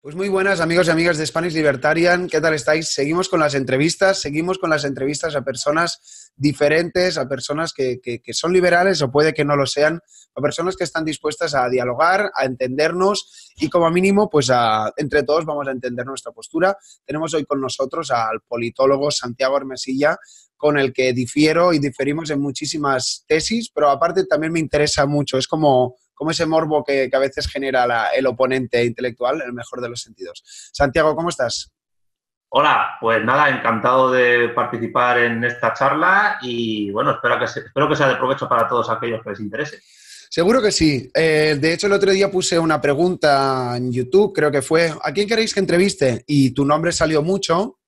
Pues muy buenas amigos y amigas de Spanish Libertarian, ¿qué tal estáis? Seguimos con las entrevistas a personas diferentes, a personas que son liberales o puede que no lo sean, a personas que están dispuestas a dialogar, a entendernos y como mínimo, pues entre todos vamos a entender nuestra postura. Tenemos hoy con nosotros al politólogo Santiago Hermesilla, con el que difiero y diferimos en muchísimas tesis, pero aparte también me interesa mucho, es como ese morbo que a veces genera el oponente intelectual, en el mejor de los sentidos. Santiago, ¿cómo estás? Hola, pues nada, encantado de participar en esta charla y bueno, espero que sea de provecho para todos aquellos que les interese. Seguro que sí. De hecho, el otro día puse una pregunta en YouTube, creo que fue, ¿a quién queréis que entreviste? Y tu nombre salió mucho.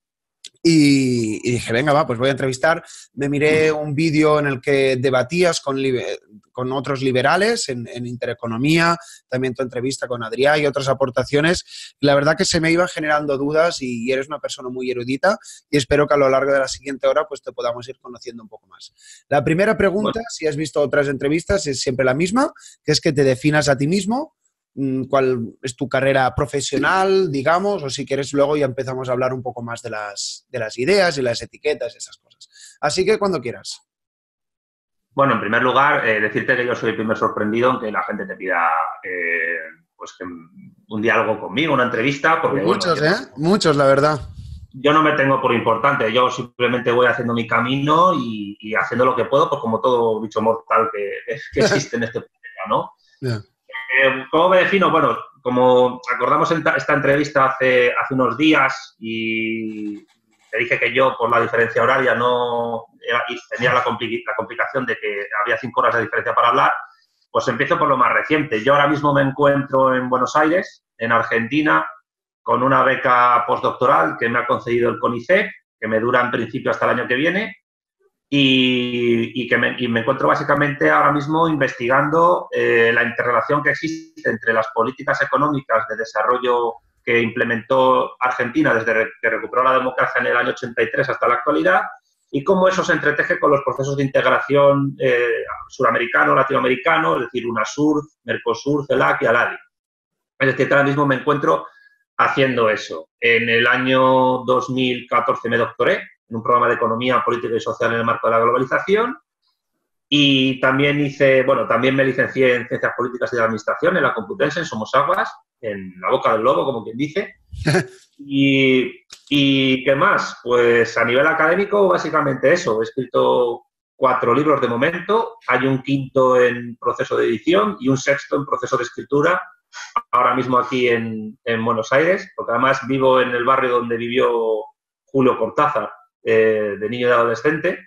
Y dije, venga, va, pues voy a entrevistar. Me miré un vídeo en el que debatías con otros liberales en Intereconomía, también tu entrevista con Adrià y otras aportaciones. La verdad que se me iban generando dudas y eres una persona muy erudita y espero que a lo largo de la siguiente hora pues te podamos ir conociendo un poco más. La primera pregunta, Bueno, si has visto otras entrevistas, es siempre la misma, que es que te definas a ti mismo. ¿Cuál es tu carrera profesional, digamos? O si quieres luego ya empezamos a hablar un poco más de las ideas y las etiquetas y esas cosas. Así que cuando quieras. bueno, en primer lugar, decirte que yo soy el primer sorprendido en que la gente te pida pues un diálogo conmigo, una entrevista, Pues porque bueno, muchos, ¿eh? Muchos, la verdad. yo no me tengo por importante, yo simplemente voy haciendo mi camino y haciendo lo que puedo, pues como todo bicho mortal que existe en este planeta, ¿no? Yeah. ¿Cómo me defino? Bueno, como acordamos en esta entrevista hace unos días y te dije que yo, por la diferencia horaria, y tenía la complicación de que había 5 horas de diferencia para hablar, pues empiezo por lo más reciente. Yo ahora mismo me encuentro en Buenos Aires, en Argentina, con una beca postdoctoral que me ha concedido el CONICET, que me dura en principio hasta el año que viene, y me encuentro básicamente ahora mismo investigando la interrelación que existe entre las políticas económicas de desarrollo que implementó Argentina desde que recuperó la democracia en el año 83 hasta la actualidad y cómo eso se entreteje con los procesos de integración suramericano, latinoamericano, es decir, UNASUR, Mercosur, CELAC y ALADI. Es decir, que ahora mismo me encuentro haciendo eso. En el año 2014 me doctoré en un programa de Economía, Política y Social en el marco de la globalización. Y también también me licencié en Ciencias Políticas y de Administración en la Complutense, en Somosaguas, en la boca del lobo, como quien dice. ¿Y qué más? Pues a nivel académico, básicamente eso. He escrito 4 libros de momento, hay un 5º en proceso de edición y un 6º en proceso de escritura, ahora mismo aquí en Buenos Aires, porque además vivo en el barrio donde vivió Julio Cortázar, de niño y de adolescente.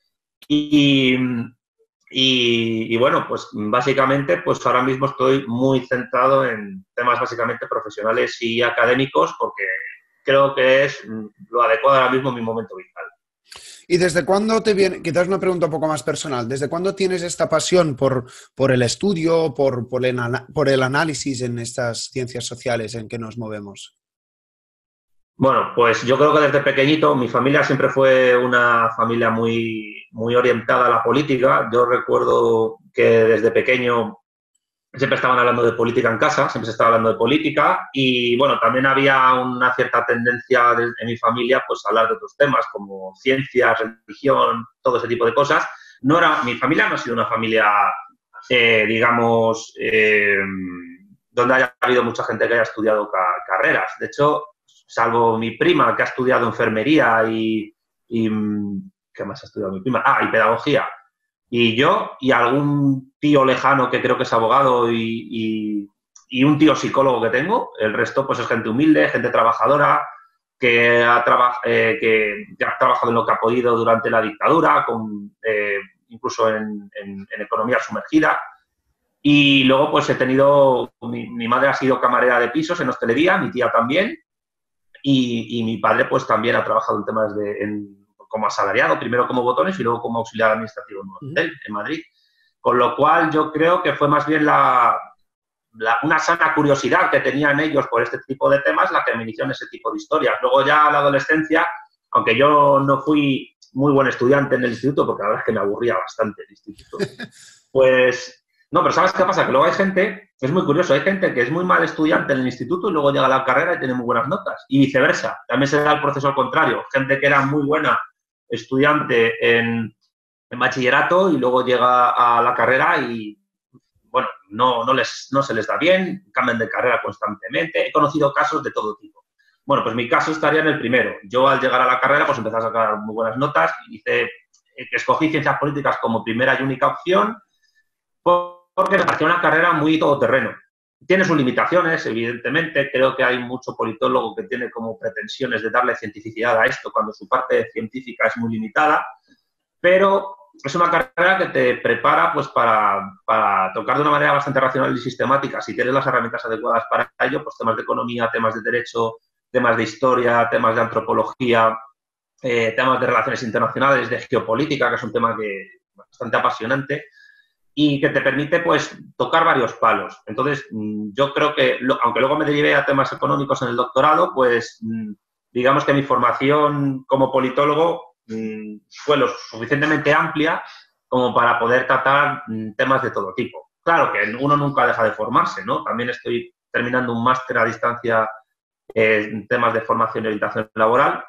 Y bueno, pues básicamente pues ahora mismo estoy muy centrado en temas básicamente profesionales y académicos porque creo que es lo adecuado ahora mismo en mi momento vital. ¿Y desde cuándo te viene, quizás una pregunta un poco más personal, desde cuándo tienes esta pasión por el estudio, por el análisis en estas ciencias sociales en que nos movemos? Bueno, pues yo creo que desde pequeñito, mi familia siempre fue una familia muy, muy orientada a la política. Yo recuerdo que desde pequeño siempre estaban hablando de política en casa, siempre se estaba hablando de política y, bueno, también había una cierta tendencia en mi familia pues a hablar de otros temas como ciencias, religión, todo ese tipo de cosas. Mi familia no ha sido una familia, digamos, donde haya habido mucha gente que haya estudiado carreras. De hecho, salvo mi prima que ha estudiado enfermería y ¿qué más ha estudiado mi prima? Y pedagogía. Y yo y algún tío lejano que creo que es abogado y un tío psicólogo que tengo, el resto pues es gente humilde, gente trabajadora, que ha trabajado en lo que ha podido durante la dictadura, incluso en economía sumergida. Y luego pues he tenido, mi madre ha sido camarera de pisos en hostelería, mi tía también, y mi padre pues también ha trabajado en temas como asalariado, primero como botones y luego como auxiliar administrativo en un hotel en Madrid. Con lo cual yo creo que fue más bien una sana curiosidad que tenían ellos por este tipo de temas la que me inició en ese tipo de historias. Luego ya a la adolescencia, aunque yo no fui muy buen estudiante en el instituto, porque la verdad es que me aburría bastante el instituto, pues No, pero ¿sabes qué pasa? Que luego hay gente, es muy curioso, hay gente que es muy mal estudiante en el instituto y luego llega a la carrera y tiene muy buenas notas. Y viceversa. También se da el proceso al contrario. Gente que era muy buena estudiante en bachillerato y luego llega a la carrera y, bueno, no se les da bien, cambian de carrera constantemente. He conocido casos de todo tipo. Bueno, pues mi caso estaría en el primero. Yo al llegar a la carrera pues empecé a sacar muy buenas notas y escogí ciencias políticas como primera y única opción porque me parecía una carrera muy todoterreno. Tiene sus limitaciones, evidentemente. Creo que hay mucho politólogo que tiene como pretensiones de darle cientificidad a esto cuando su parte científica es muy limitada, pero es una carrera que te prepara pues, para tocar de una manera bastante racional y sistemática. Si tienes las herramientas adecuadas para ello, pues temas de economía, temas de derecho, temas de historia, temas de antropología, temas de relaciones internacionales, de geopolítica, que es un tema que es bastante apasionante y que te permite pues tocar varios palos. Entonces, yo creo que, aunque luego me derivé a temas económicos en el doctorado, pues digamos que mi formación como politólogo fue lo suficientemente amplia como para poder tratar temas de todo tipo. Claro que uno nunca deja de formarse, ¿no? También estoy terminando un máster a distancia en temas de formación y orientación laboral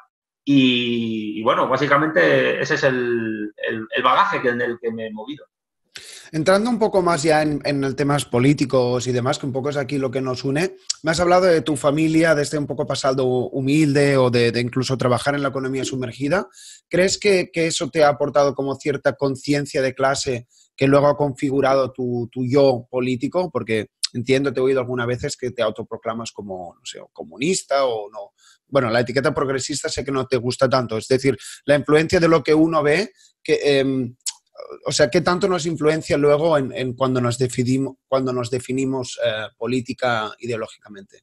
y bueno, básicamente ese es el bagaje en el que me he movido. Entrando un poco más ya en el temas políticos y demás, que un poco es aquí lo que nos une, me has hablado de tu familia, de este un poco pasado humilde o de incluso trabajar en la economía sumergida. ¿Crees que eso te ha aportado como cierta conciencia de clase que luego ha configurado tu yo político? Porque entiendo, te he oído algunas veces que te autoproclamas como, no sé, comunista o no. Bueno, la etiqueta progresista sé que no te gusta tanto. Es decir, la influencia de lo que uno ve que... o sea, ¿qué tanto nos influencia luego en cuando nos definimos política ideológicamente?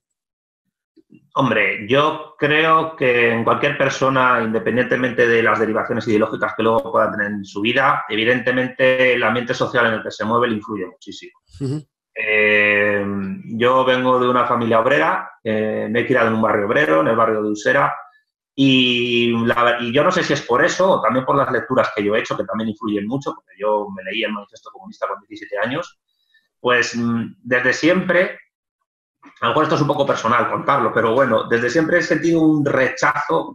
Hombre, yo creo que en cualquier persona, independientemente de las derivaciones ideológicas que luego pueda tener en su vida, evidentemente el ambiente social en el que se mueve le influye muchísimo. Uh-huh. Yo vengo de una familia obrera, me he criado en un barrio obrero, en el barrio de Usera, y yo no sé si es por eso o también por las lecturas que yo he hecho, que también influyen mucho, porque yo me leí el Manifiesto Comunista con 17 años, pues desde siempre, a lo mejor esto es un poco personal contarlo, pero bueno, desde siempre he sentido un rechazo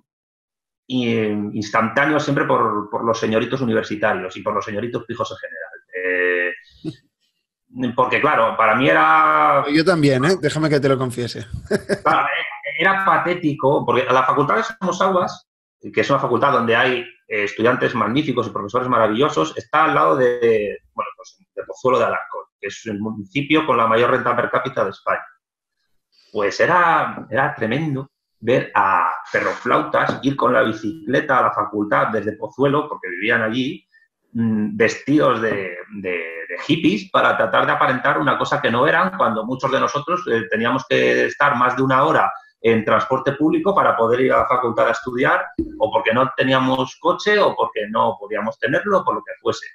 instantáneo siempre por los señoritos universitarios y por los señoritos pijos en general. Porque claro, para mí era... Yo también, ¿eh? Déjame que te lo confiese. Claro, era patético, porque la Facultad de Somosaguas, que es una facultad donde hay estudiantes magníficos y profesores maravillosos, está al lado de Pozuelo de Alarcón, que es el municipio con la mayor renta per cápita de España. Pues era tremendo ver a perroflautas ir con la bicicleta a la facultad desde Pozuelo, porque vivían allí, vestidos de hippies para tratar de aparentar una cosa que no eran, cuando muchos de nosotros teníamos que estar más de una hora en transporte público para poder ir a la facultad a estudiar, o porque no teníamos coche, o porque no podíamos tenerlo, por lo que fuese.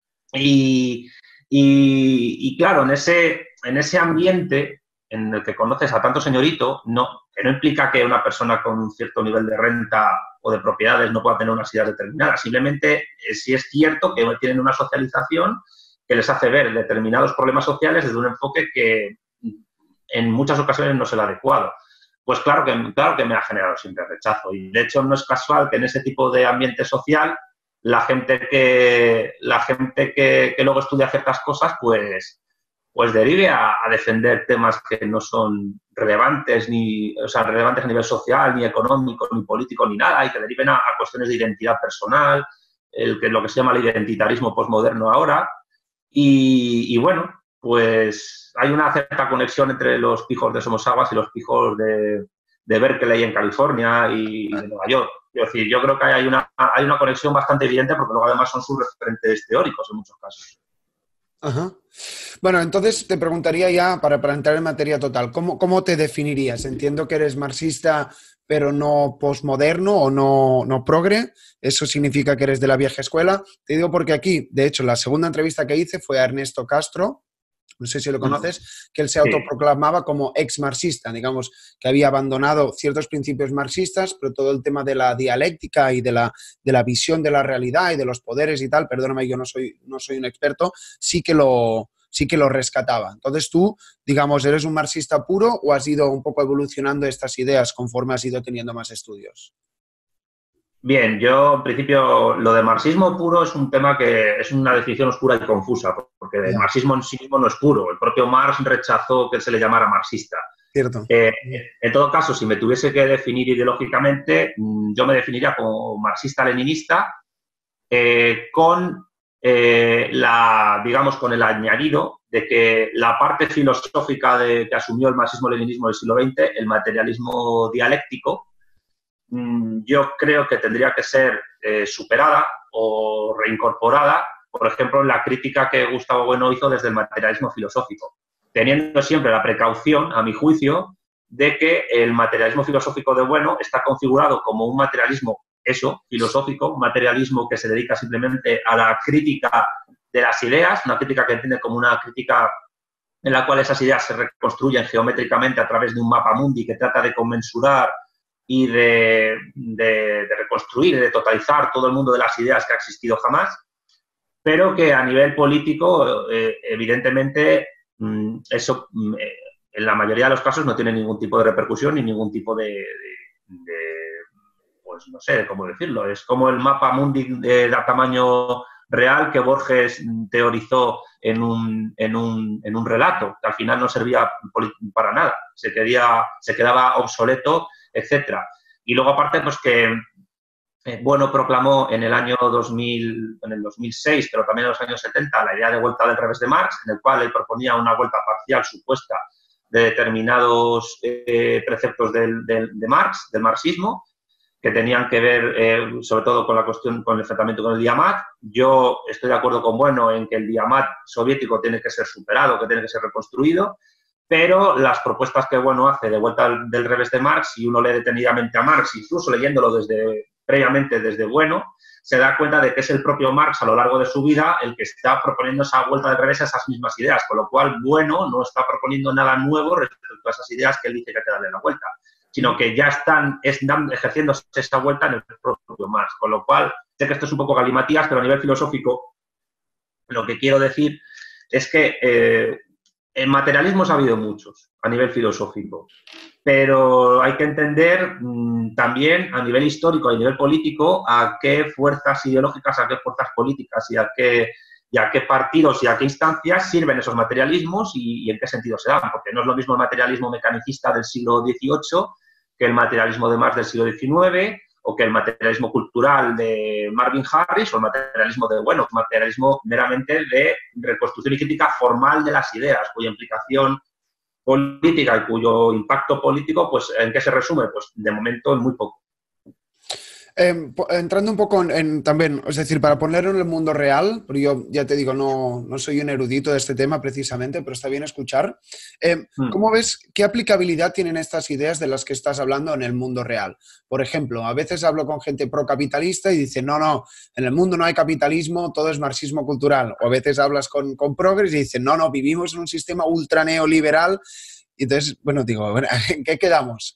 Y claro, en ese ambiente en el que conoces a tanto señorito, que no implica que una persona con un cierto nivel de renta o de propiedades no pueda tener unas ideas determinadas. Simplemente sí es cierto que tienen una socialización que les hace ver determinados problemas sociales desde un enfoque que en muchas ocasiones no es el adecuado. Pues claro que me ha generado siempre rechazo. Y de hecho no es casual que en ese tipo de ambiente social la gente que luego estudia ciertas cosas, pues derive a defender temas que no son relevantes relevantes a nivel social, ni económico, ni político, ni nada, y que deriven a cuestiones de identidad personal, lo que se llama el identitarismo posmoderno ahora. Y bueno, pues hay una cierta conexión entre los pijos de Somosaguas y los pijos de Berkeley en California y de Nueva York. Es decir, yo creo que hay una conexión bastante evidente porque luego además son sus referentes teóricos en muchos casos. Ajá. Bueno, entonces te preguntaría ya, para entrar en materia total, ¿cómo te definirías? Entiendo que eres marxista, pero no posmoderno o no progre. Eso significa que eres de la vieja escuela. Te digo porque aquí, de hecho, la segunda entrevista que hice fue a Ernesto Castro, no sé si lo conoces, que él se autoproclamaba como ex-marxista, digamos, que había abandonado ciertos principios marxistas, pero todo el tema de la dialéctica y de la visión de la realidad y de los poderes y tal, perdóname, yo no soy un experto, sí que lo sí que lo rescataba. Entonces tú, digamos, ¿eres un marxista puro o has ido un poco evolucionando estas ideas conforme has ido teniendo más estudios? Bien, yo en principio lo de marxismo puro es un tema que es una definición oscura y confusa, porque el Ya, marxismo en sí mismo no es puro. El propio Marx rechazó que se le llamara marxista. cierto. Eh, en todo caso, si me tuviese que definir ideológicamente, yo me definiría como marxista-leninista con digamos, con el añadido de que la parte filosófica que asumió el marxismo-leninismo del siglo XX, el materialismo dialéctico, yo creo que tendría que ser superada o reincorporada, por ejemplo, en la crítica que Gustavo Bueno hizo desde el materialismo filosófico, teniendo siempre la precaución, a mi juicio, de que el materialismo filosófico de Bueno está configurado como un materialismo, eso, filosófico, un materialismo que se dedica simplemente a la crítica de las ideas, una crítica que entiende como una crítica en la cual esas ideas se reconstruyen geométricamente a través de un mapa mundi que trata de conmensurar y de reconstruir y de totalizar todo el mundo de las ideas que ha existido jamás, pero que a nivel político, evidentemente, eso en la mayoría de los casos no tiene ningún tipo de repercusión ni ningún tipo pues no sé cómo decirlo, es como el mapa mundi de tamaño real que Borges teorizó en un relato, que al final no servía para nada, se quedaba obsoleto, etcétera. Y luego aparte, pues que Bueno proclamó en el año 2000, en el 2006, pero también en los años 70, la idea de vuelta del revés de Marx, en el cual él proponía una vuelta parcial supuesta de determinados preceptos de Marx, del marxismo, que tenían que ver sobre todo con la cuestión, con el enfrentamiento con el Diamat. Yo estoy de acuerdo con Bueno en que el Diamat soviético tiene que ser superado, que tiene que ser reconstruido, pero las propuestas que Bueno hace de vuelta del revés de Marx, si uno lee detenidamente a Marx, incluso leyéndolo previamente desde Bueno, se da cuenta de que es el propio Marx a lo largo de su vida el que está proponiendo esa vuelta del revés a esas mismas ideas, con lo cual Bueno no está proponiendo nada nuevo respecto a esas ideas que él dice que hay que darle la vuelta, sino que ya están ejerciendo esa vuelta en el propio Marx. Con lo cual, sé que esto es un poco galimatías, pero a nivel filosófico, lo que quiero decir es que en materialismos ha habido muchos a nivel filosófico, pero hay que entender también a nivel histórico, a nivel político, a qué fuerzas ideológicas, a qué fuerzas políticas y a qué partidos y a qué instancias sirven esos materialismos y en qué sentido se dan, porque no es lo mismo el materialismo mecanicista del siglo XVIII que el materialismo de Marx del siglo XIX, o que el materialismo cultural de Marvin Harris, o el materialismo de Bueno, materialismo meramente de reconstrucción y crítica formal de las ideas, cuya implicación política y cuyo impacto político, pues, ¿en qué se resume? Pues, de momento, en muy poco. Entrando un poco también, es decir, para ponerlo en el mundo real, porque yo ya te digo, no soy un erudito de este tema precisamente, pero está bien escuchar. ¿Cómo ves qué aplicabilidad tienen estas ideas de las que estás hablando en el mundo real? Por ejemplo, a veces hablo con gente procapitalista y dicen, no, en el mundo no hay capitalismo, todo es marxismo cultural. O a veces hablas con progres y dicen, no, vivimos en un sistema ultra neoliberal. Y entonces, bueno, digo, ¿en qué quedamos?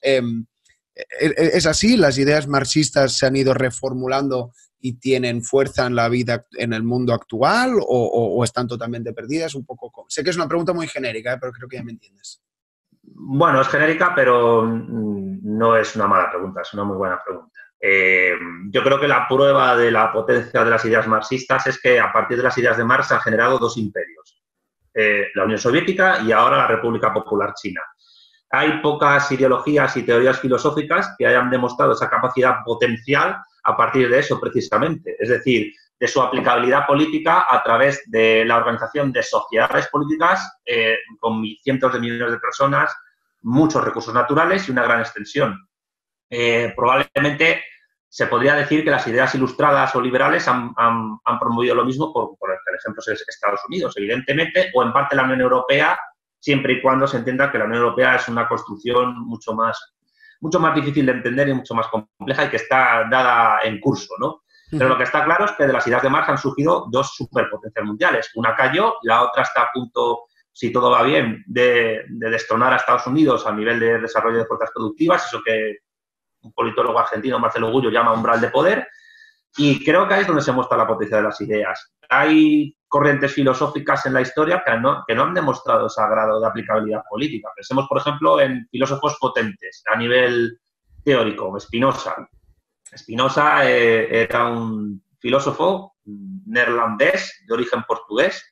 ¿Es así? ¿Las ideas marxistas se han ido reformulando y tienen fuerza en la vida, en el mundo actual o están totalmente perdidas? Un poco. Sé que es una pregunta muy genérica, pero creo que ya me entiendes. Bueno, es genérica, pero no es una mala pregunta, es una muy buena pregunta. Yo creo que la prueba de la potencia de las ideas marxistas es que a partir de las ideas de Marx se han generado dos imperios, la Unión Soviética y ahora la República Popular China. Hay pocas ideologías y teorías filosóficas que hayan demostrado esa capacidad potencial a partir de eso, precisamente. Es decir, de su aplicabilidad política a través de la organización de sociedades políticas con cientos de millones de personas, muchos recursos naturales y una gran extensión. Probablemente se podría decir que las ideas ilustradas o liberales han promovido lo mismo, por ejemplo, Estados Unidos, evidentemente, o en parte la Unión Europea, siempre y cuando se entienda que la Unión Europea es una construcción mucho más difícil de entender y mucho más compleja y que está dada en curso, ¿no? Pero lo que está claro es que de las ideas de Marx han surgido dos superpotencias mundiales. Una cayó, la otra está a punto, si todo va bien, de destronar a Estados Unidos a nivel de desarrollo de fuerzas productivas, eso que un politólogo argentino, Marcelo Gullo, llama umbral de poder. Y creo que ahí es donde se muestra la potencia de las ideas. Hay corrientes filosóficas en la historia que no han demostrado ese grado de aplicabilidad política. Pensemos, por ejemplo, en filósofos potentes a nivel teórico, Spinoza. Spinoza era un filósofo neerlandés de origen portugués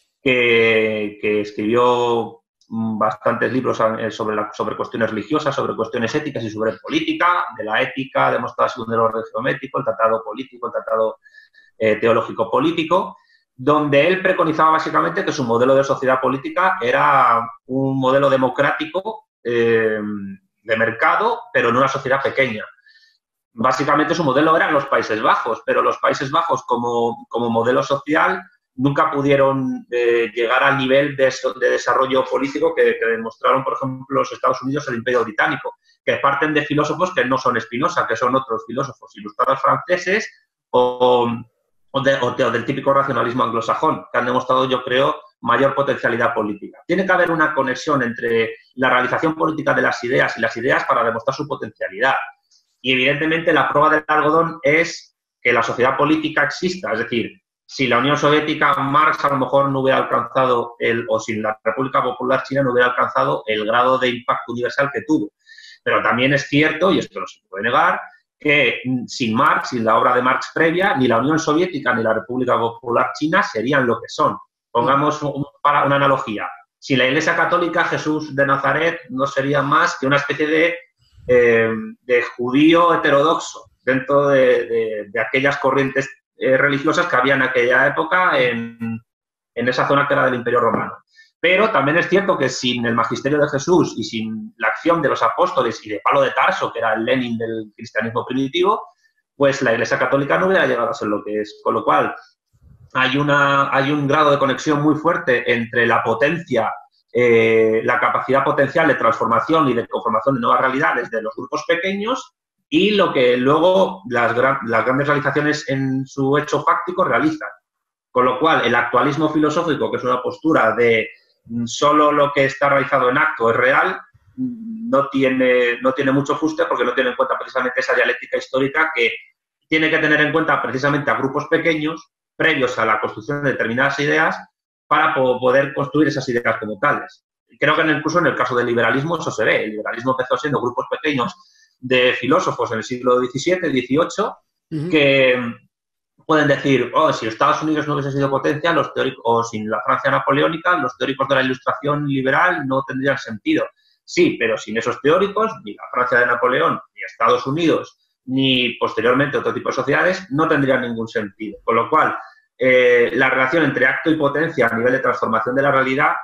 que escribió bastantes libros sobre cuestiones religiosas, sobre cuestiones éticas y sobre política, de la ética demostrada según el orden geométrico, el tratado político, el tratado teológico-político, donde él preconizaba básicamente que su modelo de sociedad política era un modelo democrático de mercado, pero en una sociedad pequeña. Básicamente su modelo eran los Países Bajos, pero los Países Bajos como modelo social nunca pudieron llegar al nivel de desarrollo político que demostraron, por ejemplo, los Estados Unidos, el Imperio Británico, que parten de filósofos que no son Spinoza, que son otros filósofos ilustrados franceses o del típico racionalismo anglosajón, que han demostrado, yo creo, mayor potencialidad política. Tiene que haber una conexión entre la realización política de las ideas y las ideas para demostrar su potencialidad. Y, evidentemente, la prueba del algodón es que la sociedad política exista, es decir, si la Unión Soviética, Marx a lo mejor no hubiera alcanzado o si la República Popular China no hubiera alcanzado el grado de impacto universal que tuvo. Pero también es cierto, y esto no se puede negar, que sin Marx, sin la obra de Marx previa, ni la Unión Soviética ni la República Popular China serían lo que son. Pongamos una analogía. Sin la Iglesia Católica, Jesús de Nazaret no sería más que una especie de judío heterodoxo dentro de aquellas corrientes religiosas que había en aquella época en esa zona que era del Imperio Romano. Pero también es cierto que sin el magisterio de Jesús y sin la acción de los apóstoles y de Pablo de Tarso, que era el Lenin del cristianismo primitivo, pues la Iglesia Católica no hubiera llegado a ser lo que es. Con lo cual, hay un grado de conexión muy fuerte entre la potencia, la capacidad potencial de transformación y de conformación de nuevas realidades de los grupos pequeños y lo que luego las grandes realizaciones en su hecho fáctico realizan. Con lo cual, el actualismo filosófico, que es una postura de solo lo que está realizado en acto es real, no tiene mucho fuste porque no tiene en cuenta precisamente esa dialéctica histórica que tiene que tener en cuenta precisamente a grupos pequeños previos a la construcción de determinadas ideas para poder construir esas ideas como tales. Creo que incluso en el caso del liberalismo eso se ve. El liberalismo empezó siendo grupos pequeños de filósofos en el siglo XVII, XVIII, que pueden decir, si Estados Unidos no hubiese sido potencia, los teóricos, o sin la Francia napoleónica, los teóricos de la Ilustración liberal no tendrían sentido. Sí, pero sin esos teóricos, ni la Francia de Napoleón, ni Estados Unidos, ni posteriormente otro tipo de sociedades, no tendrían ningún sentido. Con lo cual, la relación entre acto y potencia a nivel de transformación de la realidad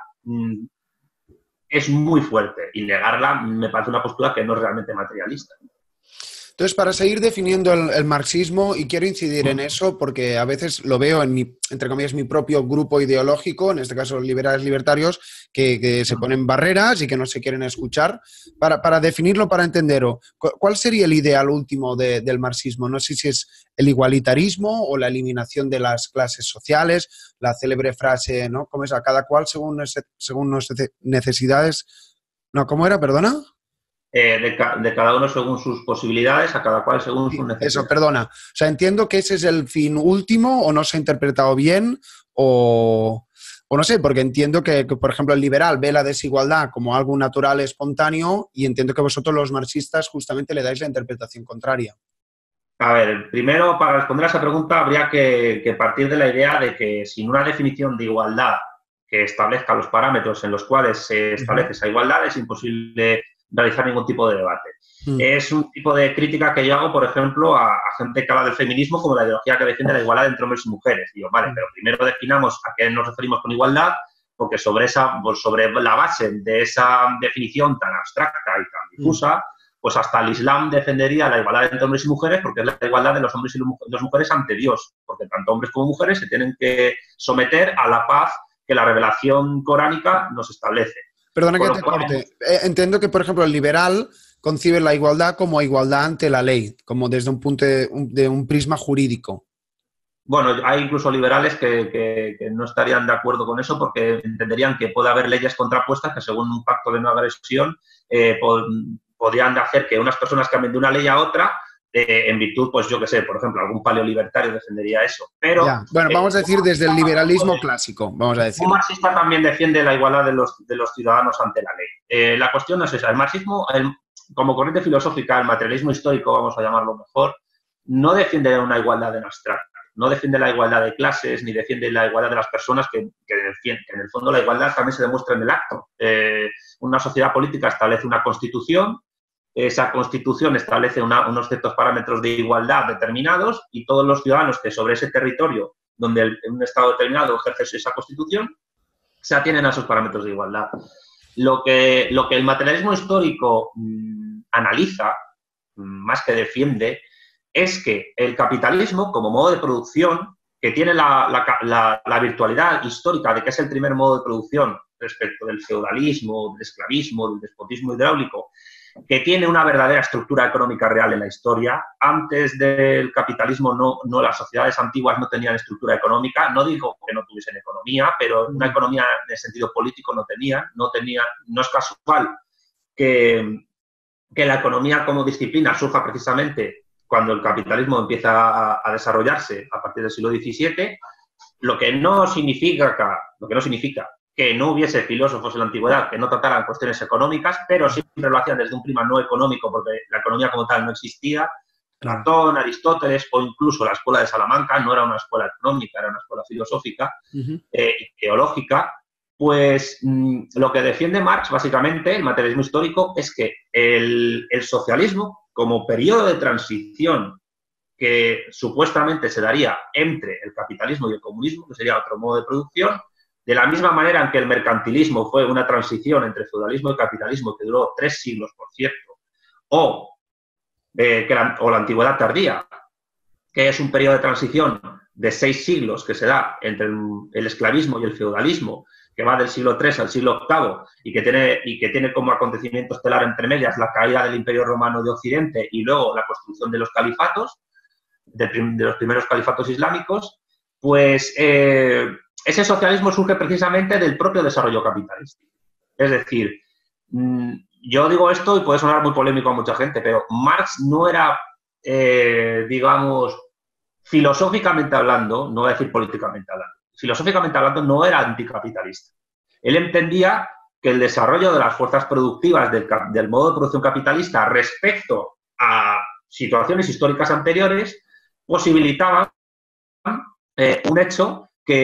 es muy fuerte y negarla me parece una postura que no es realmente materialista. Entonces, para seguir definiendo el marxismo, y quiero incidir en eso porque a veces lo veo en entre comillas, mi propio grupo ideológico, en este caso los liberales libertarios, que se ponen barreras y que no se quieren escuchar. Para definirlo, para entenderlo, ¿cuál sería el ideal último del marxismo? No sé si es el igualitarismo o la eliminación de las clases sociales, la célebre frase, ¿no? ¿Cómo es? A cada cual según nuestras necesidades. No, ¿cómo era? ¿Perdona? De cada uno según sus posibilidades, a cada cual según sus necesidades. Eso, perdona. O sea, entiendo que ese es el fin último, o no se ha interpretado bien, o no sé, porque entiendo que, por ejemplo, el liberal ve la desigualdad como algo natural, espontáneo, y entiendo que vosotros los marxistas justamente le dais la interpretación contraria. A ver, primero, para responder a esa pregunta, habría que partir de la idea de que sin una definición de igualdad que establezca los parámetros en los cuales se establece esa igualdad, es imposible realizar ningún tipo de debate. Es un tipo de crítica que yo hago, por ejemplo, a gente que habla del feminismo como la ideología que defiende la igualdad entre hombres y mujeres. Digo, vale, pero primero definamos a qué nos referimos con igualdad, porque sobre la base de esa definición tan abstracta y tan difusa, pues hasta el Islam defendería la igualdad entre hombres y mujeres, porque es la igualdad de los hombres y las mujeres ante Dios, porque tanto hombres como mujeres se tienen que someter a la paz que la revelación coránica nos establece. Perdona que te corte. Entiendo que, por ejemplo, el liberal concibe la igualdad como igualdad ante la ley, como desde un punto de un prisma jurídico. Bueno, hay incluso liberales que no estarían de acuerdo con eso porque entenderían que puede haber leyes contrapuestas que, según un pacto de no agresión, podrían hacer que unas personas cambien de una ley a otra en virtud, pues yo qué sé, por ejemplo, algún paleolibertario defendería eso. Pero, ya. Bueno, vamos a decir desde el liberalismo clásico, vamos a decir. Un marxista también defiende la igualdad de los ciudadanos ante la ley. La cuestión no es esa. El marxismo, como corriente filosófica, el materialismo histórico, vamos a llamarlo mejor, no defiende una igualdad en abstracto. No defiende la igualdad de clases, ni defiende la igualdad de las personas, que en el fondo la igualdad también se demuestra en el acto. Una sociedad política establece una constitución, esa constitución establece unos ciertos parámetros de igualdad determinados y todos los ciudadanos que sobre ese territorio, donde en un estado determinado ejerce esa constitución, se atienen a esos parámetros de igualdad. Lo que el materialismo histórico analiza, más que defiende, es que el capitalismo, como modo de producción, que tiene la virtualidad histórica de que es el primer modo de producción respecto del feudalismo, del esclavismo, del despotismo hidráulico, que tiene una verdadera estructura económica real en la historia. Antes del capitalismo no las sociedades antiguas no tenían estructura económica. No digo que no tuviesen economía, pero una economía en el sentido político no tenían. No es casual que la economía como disciplina surja precisamente cuando el capitalismo empieza a desarrollarse a partir del siglo XVII, lo que no significa que no hubiese filósofos en la antigüedad que no trataran cuestiones económicas, pero siempre lo hacían desde un prisma no económico, porque la economía como tal no existía. Platón, Aristóteles o incluso la escuela de Salamanca no era una escuela económica, era una escuela filosófica y teológica. Pues lo que defiende Marx, básicamente, el materialismo histórico, es que el socialismo, como periodo de transición que supuestamente se daría entre el capitalismo y el comunismo, que sería otro modo de producción, de la misma manera en que el mercantilismo fue una transición entre feudalismo y capitalismo que duró 3 siglos, por cierto, o la antigüedad tardía, que es un periodo de transición de 6 siglos que se da entre el esclavismo y el feudalismo, que va del siglo III al siglo VIII y que tiene como acontecimiento estelar entre medias la caída del Imperio Romano de Occidente y luego la construcción de los califatos, de los primeros califatos islámicos, pues ese socialismo surge precisamente del propio desarrollo capitalista. Es decir, yo digo esto y puede sonar muy polémico a mucha gente, pero Marx no era, digamos, filosóficamente hablando, no voy a decir políticamente hablando, filosóficamente hablando no era anticapitalista. Él entendía que el desarrollo de las fuerzas productivas del modo de producción capitalista respecto a situaciones históricas anteriores posibilitaban un hecho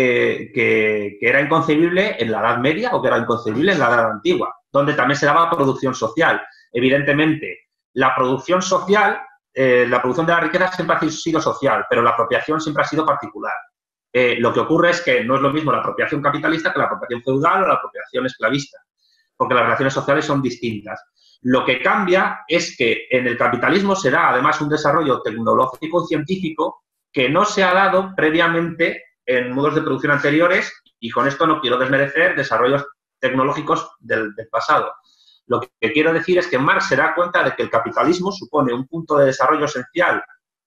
que era inconcebible en la Edad Media o que era inconcebible en la Edad Antigua, donde también se daba producción social. Evidentemente, la producción social, la producción de la riqueza siempre ha sido social, pero la apropiación siempre ha sido particular. Lo que ocurre es que no es lo mismo la apropiación capitalista que la apropiación feudal o la apropiación esclavista, porque las relaciones sociales son distintas. Lo que cambia es que en el capitalismo se da además un desarrollo tecnológico y científico que no se ha dado previamente en modos de producción anteriores, y con esto no quiero desmerecer desarrollos tecnológicos del pasado. Lo que quiero decir es que Marx se da cuenta de que el capitalismo supone un punto de desarrollo esencial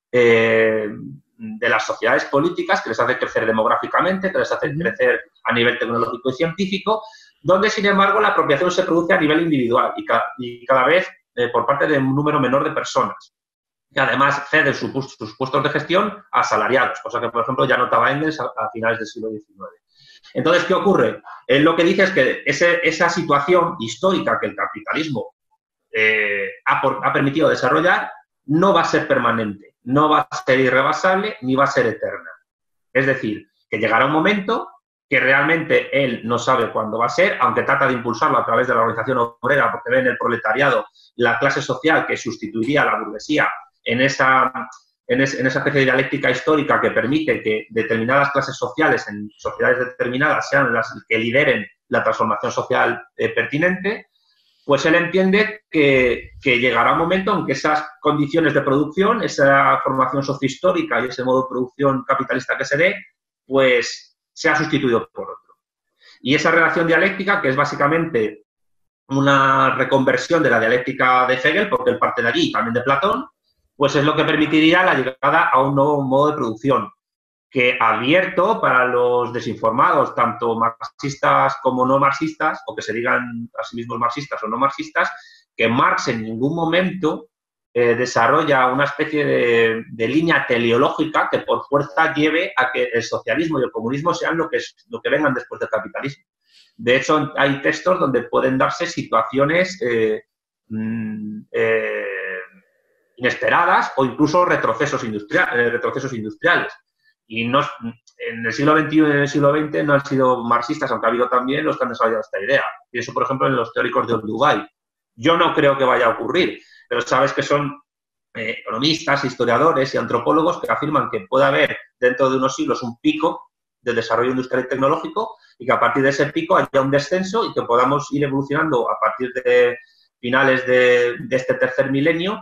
de las sociedades políticas, que les hace crecer demográficamente, que les hace crecer a nivel tecnológico y científico, donde, sin embargo, la apropiación se produce a nivel individual y cada vez por parte de un número menor de personas, que además ceden sus puestos de gestión a asalariados, cosa que, por ejemplo, ya notaba Engels a finales del siglo XIX. Entonces, ¿qué ocurre? Él lo que dice es que esa situación histórica que el capitalismo ha permitido desarrollar no va a ser permanente, no va a ser irrebasable ni va a ser eterna. Es decir, que llegará un momento que realmente él no sabe cuándo va a ser, aunque trata de impulsarlo a través de la organización obrera, porque ve en el proletariado la clase social que sustituiría a la burguesía en esa especie de dialéctica histórica que permite que determinadas clases sociales en sociedades determinadas sean las que lideren la transformación social pertinente. Pues él entiende que llegará un momento en que esas condiciones de producción, esa formación sociohistórica y ese modo de producción capitalista que se dé, pues sea sustituido por otro. Y esa relación dialéctica, que es básicamente una reconversión de la dialéctica de Hegel, porque él parte de allí, también de Platón, pues es lo que permitiría la llegada a un nuevo modo de producción, que abierto para los desinformados, tanto marxistas como no marxistas, o que se digan a sí mismos marxistas o no marxistas, que Marx en ningún momento desarrolla una especie de línea teleológica que por fuerza lleve a que el socialismo y el comunismo sean lo que vengan después del capitalismo. De hecho, hay textos donde pueden darse situaciones inesperadas o incluso retrocesos industriales. Y no, en el siglo XXI y en el siglo XX no han sido marxistas, aunque ha habido también los que han desarrollado esta idea. Pienso, por ejemplo, en los teóricos de Dubái. Yo no creo que vaya a ocurrir, pero sabes que son economistas, historiadores y antropólogos que afirman que puede haber dentro de unos siglos un pico de desarrollo industrial y tecnológico y que a partir de ese pico haya un descenso y que podamos ir evolucionando a partir de finales de este tercer milenio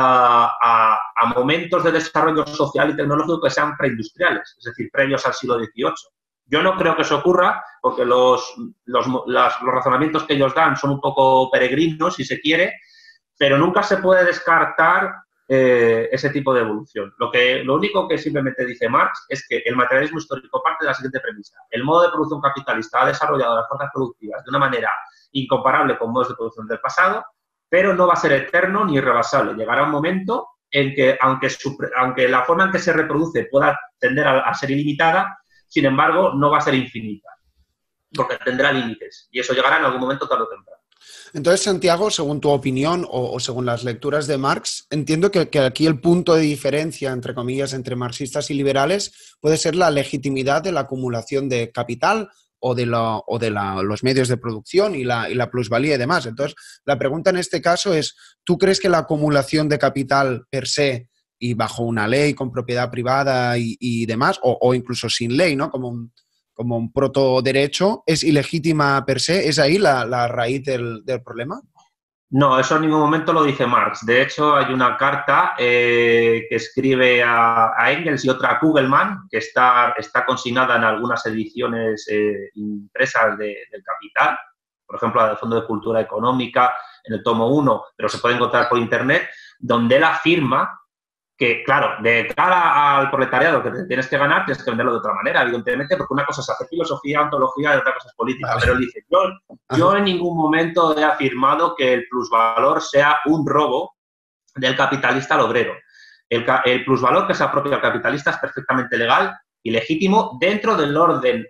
a momentos de desarrollo social y tecnológico que sean preindustriales, es decir, previos al siglo XVIII. Yo no creo que eso ocurra porque los razonamientos que ellos dan son un poco peregrinos, si se quiere, pero nunca se puede descartar ese tipo de evolución. Lo único que simplemente dice Marx es que el materialismo histórico parte de la siguiente premisa. El modo de producción capitalista ha desarrollado las fuerzas productivas de una manera incomparable con modos de producción del pasado, pero no va a ser eterno ni irrebasable. Llegará un momento en que, aunque la forma en que se reproduce pueda tender a ser ilimitada, sin embargo, no va a ser infinita, porque tendrá límites. Y eso llegará en algún momento tarde o temprano. Entonces, Santiago, según tu opinión o según las lecturas de Marx, entiendo que aquí el punto de diferencia, entre comillas, entre marxistas y liberales puede ser la legitimidad de la acumulación de capital o de los medios de producción y la plusvalía y demás. Entonces, la pregunta en este caso es, ¿tú crees que la acumulación de capital per se y bajo una ley con propiedad privada y demás, o incluso sin ley, ¿no? Como un protoderecho, es ilegítima per se? ¿Es ahí la raíz del problema? No, eso en ningún momento lo dice Marx. De hecho, hay una carta que escribe a Engels y otra a Kugelmann, que está consignada en algunas ediciones impresas del Capital, por ejemplo, la del Fondo de Cultura Económica, en el tomo 1, pero se puede encontrar por Internet, donde él afirma que, claro, de cara al proletariado que te tienes que ganar, tienes que venderlo de otra manera, evidentemente, porque una cosa es hacer filosofía, ontología y otra cosa es política. Vale. Pero él dice, yo en ningún momento he afirmado que el plusvalor sea un robo del capitalista al obrero. El plusvalor que se apropia al capitalista es perfectamente legal y legítimo dentro del orden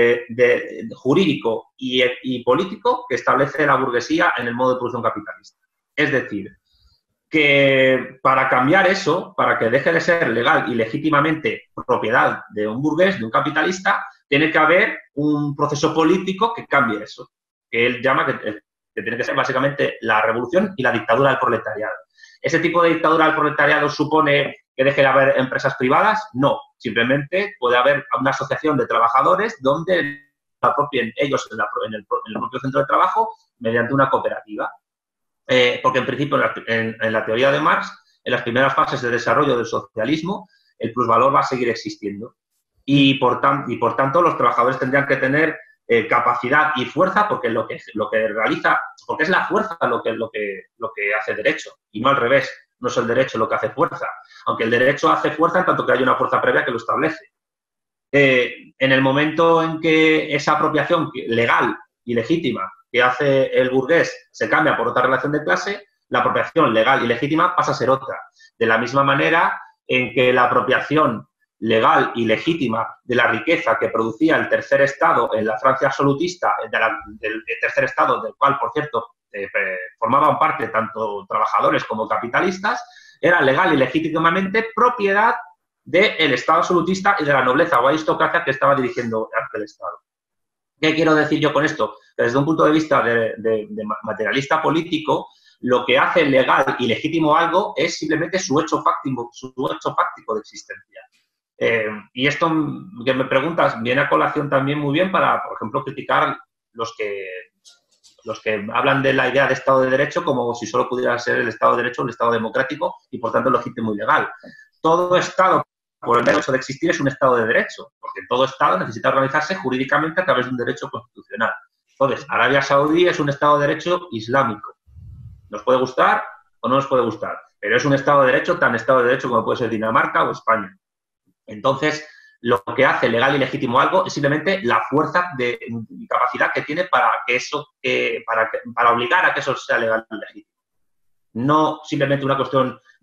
jurídico y político que establece la burguesía en el modo de producción capitalista. Es decir, que para cambiar eso, para que deje de ser legal y legítimamente propiedad de un burgués, de un capitalista, tiene que haber un proceso político que cambie eso, que él llama que tiene que ser básicamente la revolución y la dictadura del proletariado. ¿Ese tipo de dictadura del proletariado supone que deje de haber empresas privadas? No, simplemente puede haber una asociación de trabajadores donde la apropien ellos en el propio centro de trabajo mediante una cooperativa. Porque en principio en la teoría de Marx, en las primeras fases de desarrollo del socialismo, el plusvalor va a seguir existiendo y por tanto los trabajadores tendrían que tener capacidad y fuerza porque lo que realiza, porque es la fuerza lo que hace derecho y no al revés, no es el derecho lo que hace fuerza, aunque el derecho hace fuerza en tanto que hay una fuerza previa que lo establece. En el momento en que esa apropiación legal y legítima que hace el burgués se cambia por otra relación de clase, la apropiación legal y legítima pasa a ser otra. De la misma manera en que la apropiación legal y legítima de la riqueza que producía el tercer estado en la Francia absolutista, del tercer estado del cual, por cierto, formaban parte tanto trabajadores como capitalistas, era legal y legítimamente propiedad del Estado absolutista y de la nobleza o aristocracia que estaba dirigiendo el Estado. ¿Qué quiero decir yo con esto? Desde un punto de vista de materialista político, lo que hace legal y legítimo algo es simplemente su hecho fáctico de existencia. Y esto que me preguntas viene a colación también muy bien para, por ejemplo, criticar los que hablan de la idea de Estado de Derecho como si solo pudiera ser el Estado de Derecho o el Estado democrático y, por tanto, legítimo y legal. Todo Estado, por el derecho de existir, es un Estado de Derecho, porque todo Estado necesita organizarse jurídicamente a través de un derecho constitucional. Entonces, Arabia Saudí es un Estado de Derecho islámico. Nos puede gustar o no nos puede gustar, pero es un Estado de Derecho, tan Estado de Derecho como puede ser Dinamarca o España. Entonces, lo que hace legal y legítimo algo es simplemente la fuerza y capacidad que tiene para obligar a que eso sea legal y legítimo. No simplemente una cuestión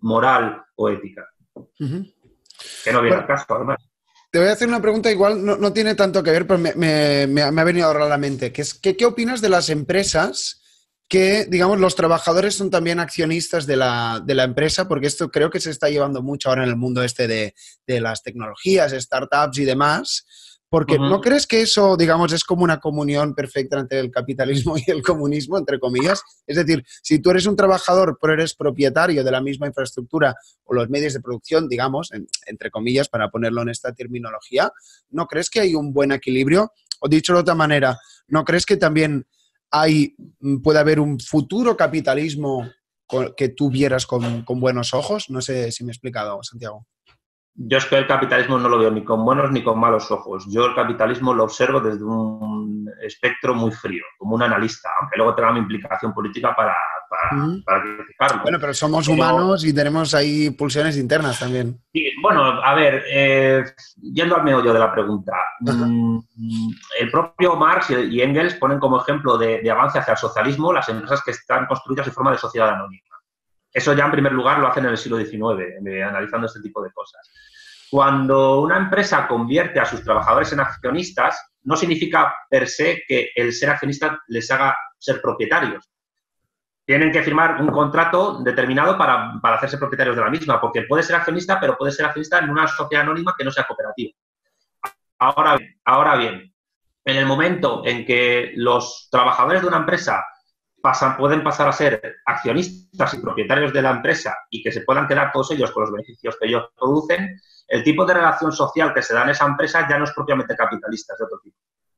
moral o ética. Que no viene al caso, además. Te voy a hacer una pregunta, igual no tiene tanto que ver, pero me ha venido ahora a la mente. ¿Qué opinas de las empresas que, digamos, los trabajadores son también accionistas de la empresa? Porque esto creo que se está llevando mucho ahora en el mundo este de las tecnologías, startups y demás. Porque ¿no crees que eso, digamos, es como una comunión perfecta entre el capitalismo y el comunismo, entre comillas? Es decir, si tú eres un trabajador pero eres propietario de la misma infraestructura o los medios de producción, digamos, entre comillas, para ponerlo en esta terminología, ¿no crees que hay un buen equilibrio? O dicho de otra manera, ¿no crees que también puede haber un futuro capitalismo que tú vieras con buenos ojos? No sé si me he explicado, Santiago. Yo es que el capitalismo no lo veo ni con buenos ni con malos ojos. Yo el capitalismo lo observo desde un espectro muy frío, como un analista, aunque luego tenga una implicación política para criticarlo. Bueno, pero somos humanos y tenemos ahí pulsiones internas también. Sí, bueno, a ver, yendo al meollo de la pregunta, el propio Marx y Engels ponen como ejemplo de avance hacia el socialismo las empresas que están construidas en forma de sociedad anónima. Eso ya en primer lugar lo hacen en el siglo XIX, analizando este tipo de cosas. Cuando una empresa convierte a sus trabajadores en accionistas, no significa per se que el ser accionista les haga ser propietarios. Tienen que firmar un contrato determinado para hacerse propietarios de la misma, porque puede ser accionista, pero puede ser accionista en una sociedad anónima que no sea cooperativa. Ahora bien, en el momento en que los trabajadores de una empresa pueden pasar a ser accionistas y propietarios de la empresa y que se puedan quedar todos ellos con los beneficios que ellos producen, el tipo de relación social que se da en esa empresa ya no es propiamente capitalista, es de otro tipo.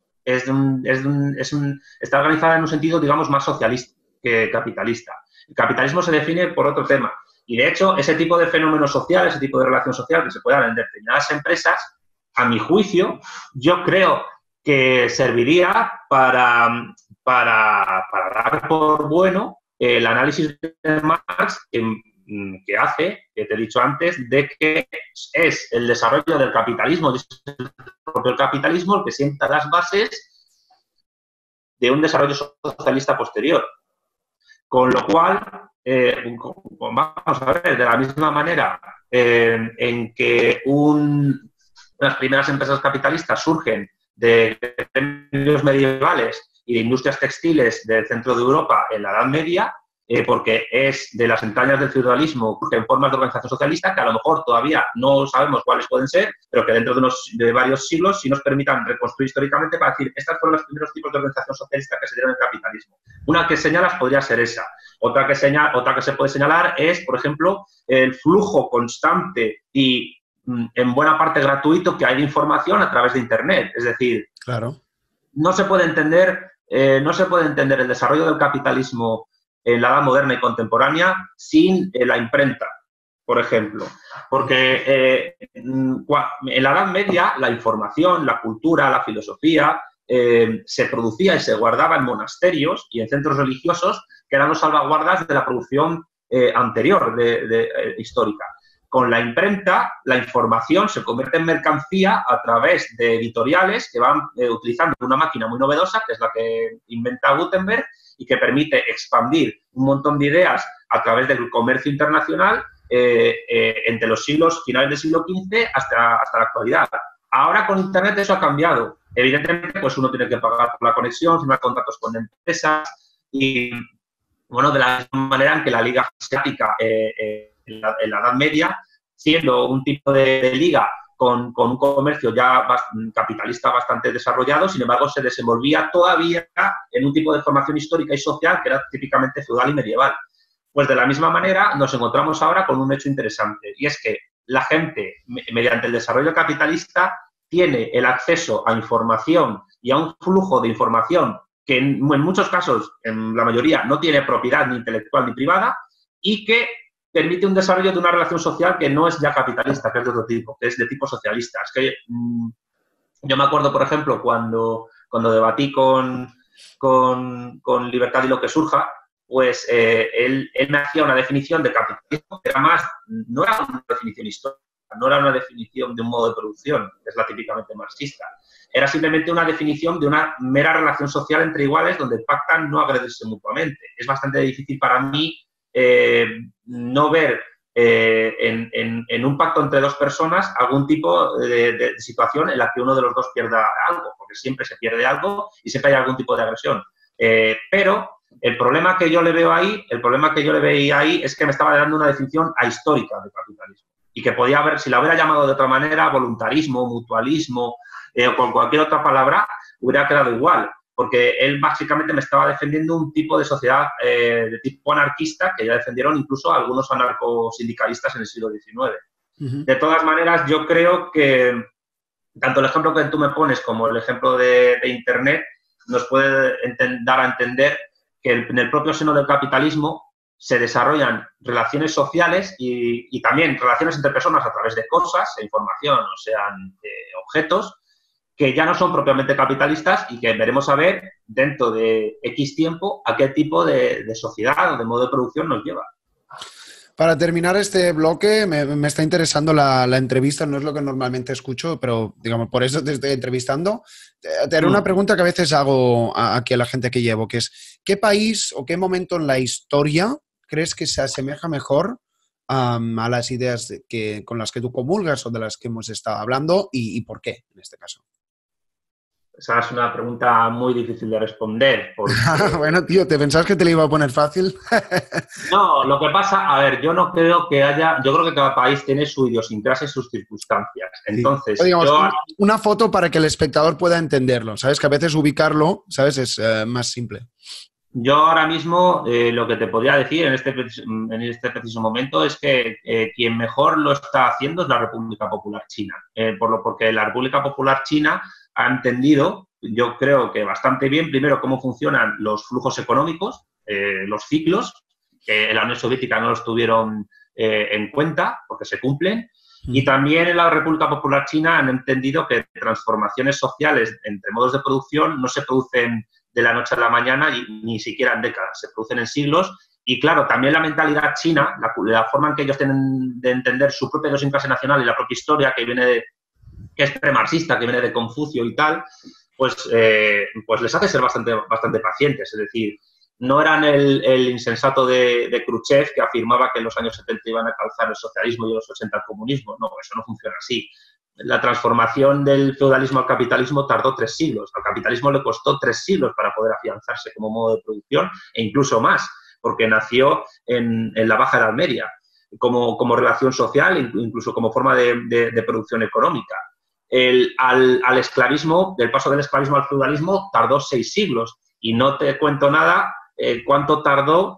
Está organizada en un sentido, digamos, más socialista que capitalista. El capitalismo se define por otro tema. Y, de hecho, ese tipo de fenómeno social, ese tipo de relación social que se puede dar en determinadas empresas, a mi juicio, yo creo que serviría para dar por bueno el análisis de Marx que hace, que te he dicho antes, de que es el desarrollo del capitalismo, es el propio capitalismo el que sienta las bases de un desarrollo socialista posterior. Con lo cual, vamos a ver, de la misma manera en que las primeras empresas capitalistas surgen de gremios medievales y de industrias textiles del centro de Europa en la Edad Media, porque es de las entrañas del feudalismo en formas de organización socialista que a lo mejor todavía no sabemos cuáles pueden ser, pero que dentro de varios siglos sí nos permitan reconstruir históricamente para decir, estas fueron los primeros tipos de organización socialista que se dieron en el capitalismo. Una que señalas podría ser esa. Otra que se puede señalar es, por ejemplo, el flujo constante y en buena parte gratuito que hay de información a través de Internet. Es decir, claro, no se puede entender el desarrollo del capitalismo en la edad moderna y contemporánea sin la imprenta, por ejemplo. Porque en la Edad Media la información, la cultura, la filosofía se producía y se guardaba en monasterios y en centros religiosos que eran los salvaguardas de la producción anterior histórica. Con la imprenta, la información se convierte en mercancía a través de editoriales que van utilizando una máquina muy novedosa, que es la que inventa Gutenberg, y que permite expandir un montón de ideas a través del comercio internacional entre los finales del siglo XV hasta la actualidad. Ahora con Internet eso ha cambiado. Evidentemente, pues uno tiene que pagar por la conexión, firmar contratos con empresas y, bueno, de la misma manera en que la liga asiática en la Edad Media, siendo un tipo de liga con un comercio ya capitalista bastante desarrollado, sin embargo, se desenvolvía todavía en un tipo de formación histórica y social que era típicamente feudal y medieval. Pues de la misma manera nos encontramos ahora con un hecho interesante, y es que la gente, mediante el desarrollo capitalista, tiene el acceso a información y a un flujo de información que en muchos casos, en la mayoría, no tiene propiedad ni intelectual ni privada y que permite un desarrollo de una relación social que no es ya capitalista, que es de otro tipo, que es de tipo socialista. Es que yo me acuerdo, por ejemplo, cuando debatí con Libertad y lo que surja, pues él me hacía una definición de capitalismo que no era una definición histórica, no era una definición de un modo de producción, que es la típicamente marxista. Era simplemente una definición de una mera relación social entre iguales donde pactan no agredirse mutuamente. Es bastante difícil para mí no ver en un pacto entre dos personas algún tipo de situación en la que uno de los dos pierda algo, porque siempre se pierde algo y siempre hay algún tipo de agresión. Pero el problema que yo le veo ahí, es que me estaba dando una definición ahistórica del capitalismo y que podía haber, si la hubiera llamado de otra manera, voluntarismo, mutualismo o con cualquier otra palabra, hubiera quedado igual. Porque él básicamente me estaba defendiendo un tipo de sociedad de tipo anarquista que ya defendieron incluso algunos anarcosindicalistas en el siglo XIX. De todas maneras, yo creo que tanto el ejemplo que tú me pones como el ejemplo de Internet nos puede dar a entender que en el propio seno del capitalismo se desarrollan relaciones sociales y también relaciones entre personas a través de cosas, información, o sean objetos, que ya no son propiamente capitalistas y que veremos a ver dentro de X tiempo a qué tipo de sociedad o de modo de producción nos lleva. Para terminar este bloque, me está interesando la entrevista, no es lo que normalmente escucho, pero digamos, por eso te estoy entrevistando. Te haré una pregunta que a veces hago aquí a la gente que llevo, que es, ¿qué país o qué momento en la historia crees que se asemeja mejor a las ideas con las que tú comulgas o de las que hemos estado hablando y por qué en este caso? Esa es una pregunta muy difícil de responder. Porque... Bueno, tío, ¿te pensabas que te la iba a poner fácil? No, lo que pasa, a ver, yo no creo que haya... Yo creo que cada país tiene su idiosincrasia y sus circunstancias. Entonces, sí. Digamos, una foto para que el espectador pueda entenderlo, ¿sabes? Que a veces ubicarlo, ¿sabes? Es más simple. Yo ahora mismo lo que te podría decir en este preciso momento es que quien mejor lo está haciendo es la República Popular China. Porque la República Popular China ha entendido, yo creo que bastante bien, primero, cómo funcionan los flujos económicos, los ciclos, que en la Unión Soviética no los tuvieron en cuenta porque se cumplen. Y también en la República Popular China han entendido que transformaciones sociales entre modos de producción no se producen de la noche a la mañana y ni siquiera en décadas, se producen en siglos. Y claro, también la mentalidad china, la forma en que ellos tienen de entender su propia idiosincrasia nacional y la propia historia que es premarxista, que viene de Confucio y tal, pues les hace ser bastante pacientes. Es decir, no eran el insensato de Khrushchev que afirmaba que en los años 70 iban a calzar el socialismo y en los 80 el comunismo. No, eso no funciona así. La transformación del feudalismo al capitalismo tardó 3 siglos. Al capitalismo le costó 3 siglos para poder afianzarse como modo de producción e incluso más, porque nació en la Baja Edad Media como relación social, incluso como forma de producción económica. Al esclavismo, del paso del esclavismo al feudalismo, tardó 6 siglos. Y no te cuento nada cuánto tardó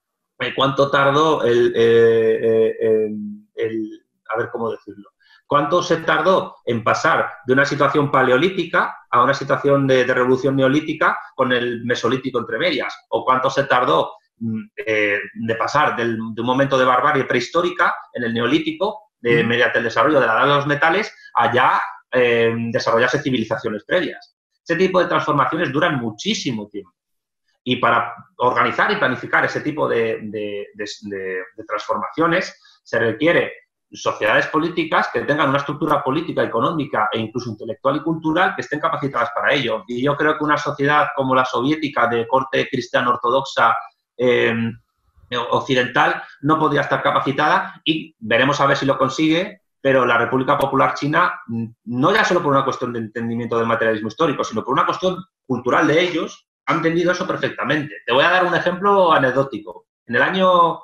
a ver cómo decirlo. ¿Cuánto se tardó en pasar de una situación paleolítica a una situación de revolución neolítica con el mesolítico entre medias? ¿O cuánto se tardó de pasar de un momento de barbarie prehistórica en el neolítico, mediante el desarrollo de la edad de los metales, a ya desarrollarse civilizaciones previas? Ese tipo de transformaciones duran muchísimo tiempo. Y para organizar y planificar ese tipo de transformaciones se requiere sociedades políticas que tengan una estructura política, económica e incluso intelectual y cultural que estén capacitadas para ello. Y yo creo que una sociedad como la soviética, de corte cristiano ortodoxa occidental, no podría estar capacitada, y veremos a ver si lo consigue, pero la República Popular China, no ya solo por una cuestión de entendimiento del materialismo histórico, sino por una cuestión cultural de ellos, han entendido eso perfectamente. Te voy a dar un ejemplo anecdótico. En el año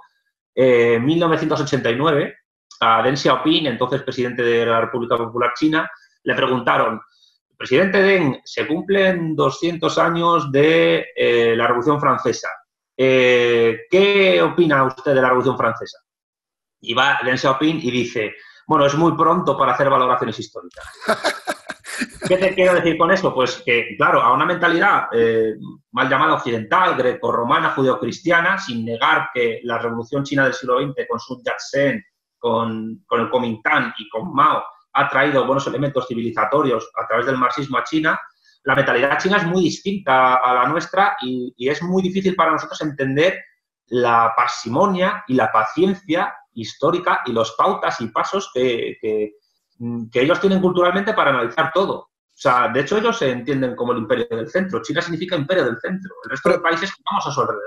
1989, a Deng Xiaoping, entonces presidente de la República Popular China, le preguntaron: presidente Deng, se cumplen 200 años de la Revolución Francesa. ¿Qué opina usted de la Revolución Francesa? Y va Deng Xiaoping y dice: bueno, es muy pronto para hacer valoraciones históricas. ¿Qué te quiero decir con eso? Pues que, claro, a una mentalidad mal llamada occidental, grecorromana, judeocristiana, sin negar que la Revolución China del siglo XX, con Sun Yat-sen, con el Kuomintang y con Mao, ha traído buenos elementos civilizatorios a través del marxismo a China. La mentalidad china es muy distinta a la nuestra y es muy difícil para nosotros entender la parsimonia y la paciencia histórica y los pautas y pasos que ellos tienen culturalmente para analizar todo. O sea, de hecho, ellos se entienden como el imperio del centro. China significa imperio del centro. El resto de países que vamos a su alrededor.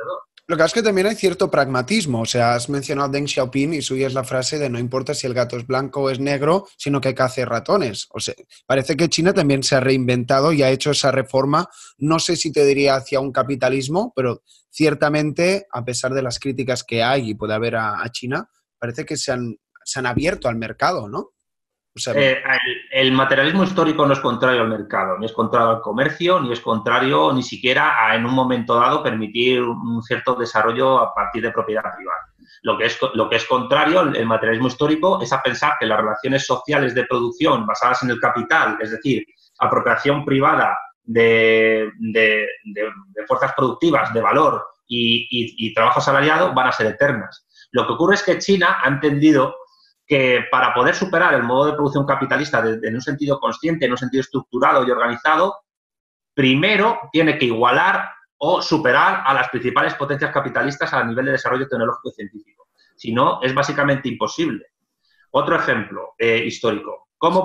Lo que es que también hay cierto pragmatismo. O sea, has mencionado Deng Xiaoping y suya es la frase de no importa si el gato es blanco o es negro, sino que cace ratones. O sea, parece que China también se ha reinventado y ha hecho esa reforma, no sé si te diría hacia un capitalismo, pero ciertamente, a pesar de las críticas que hay y puede haber a China, parece que se han abierto al mercado, ¿no? O sea, El materialismo histórico no es contrario al mercado, ni es contrario al comercio, ni es contrario ni siquiera a, en un momento dado, permitir un cierto desarrollo a partir de propiedad privada. Lo que es contrario, el materialismo histórico, es a pensar que las relaciones sociales de producción basadas en el capital, es decir, apropiación privada de fuerzas productivas, de valor y trabajo asalariado, van a ser eternas. Lo que ocurre es que China ha entendido que para poder superar el modo de producción capitalista en un sentido consciente, en un sentido estructurado y organizado, primero tiene que igualar o superar a las principales potencias capitalistas a nivel de desarrollo tecnológico y científico. Si no, es básicamente imposible. Otro ejemplo histórico. ¿Cómo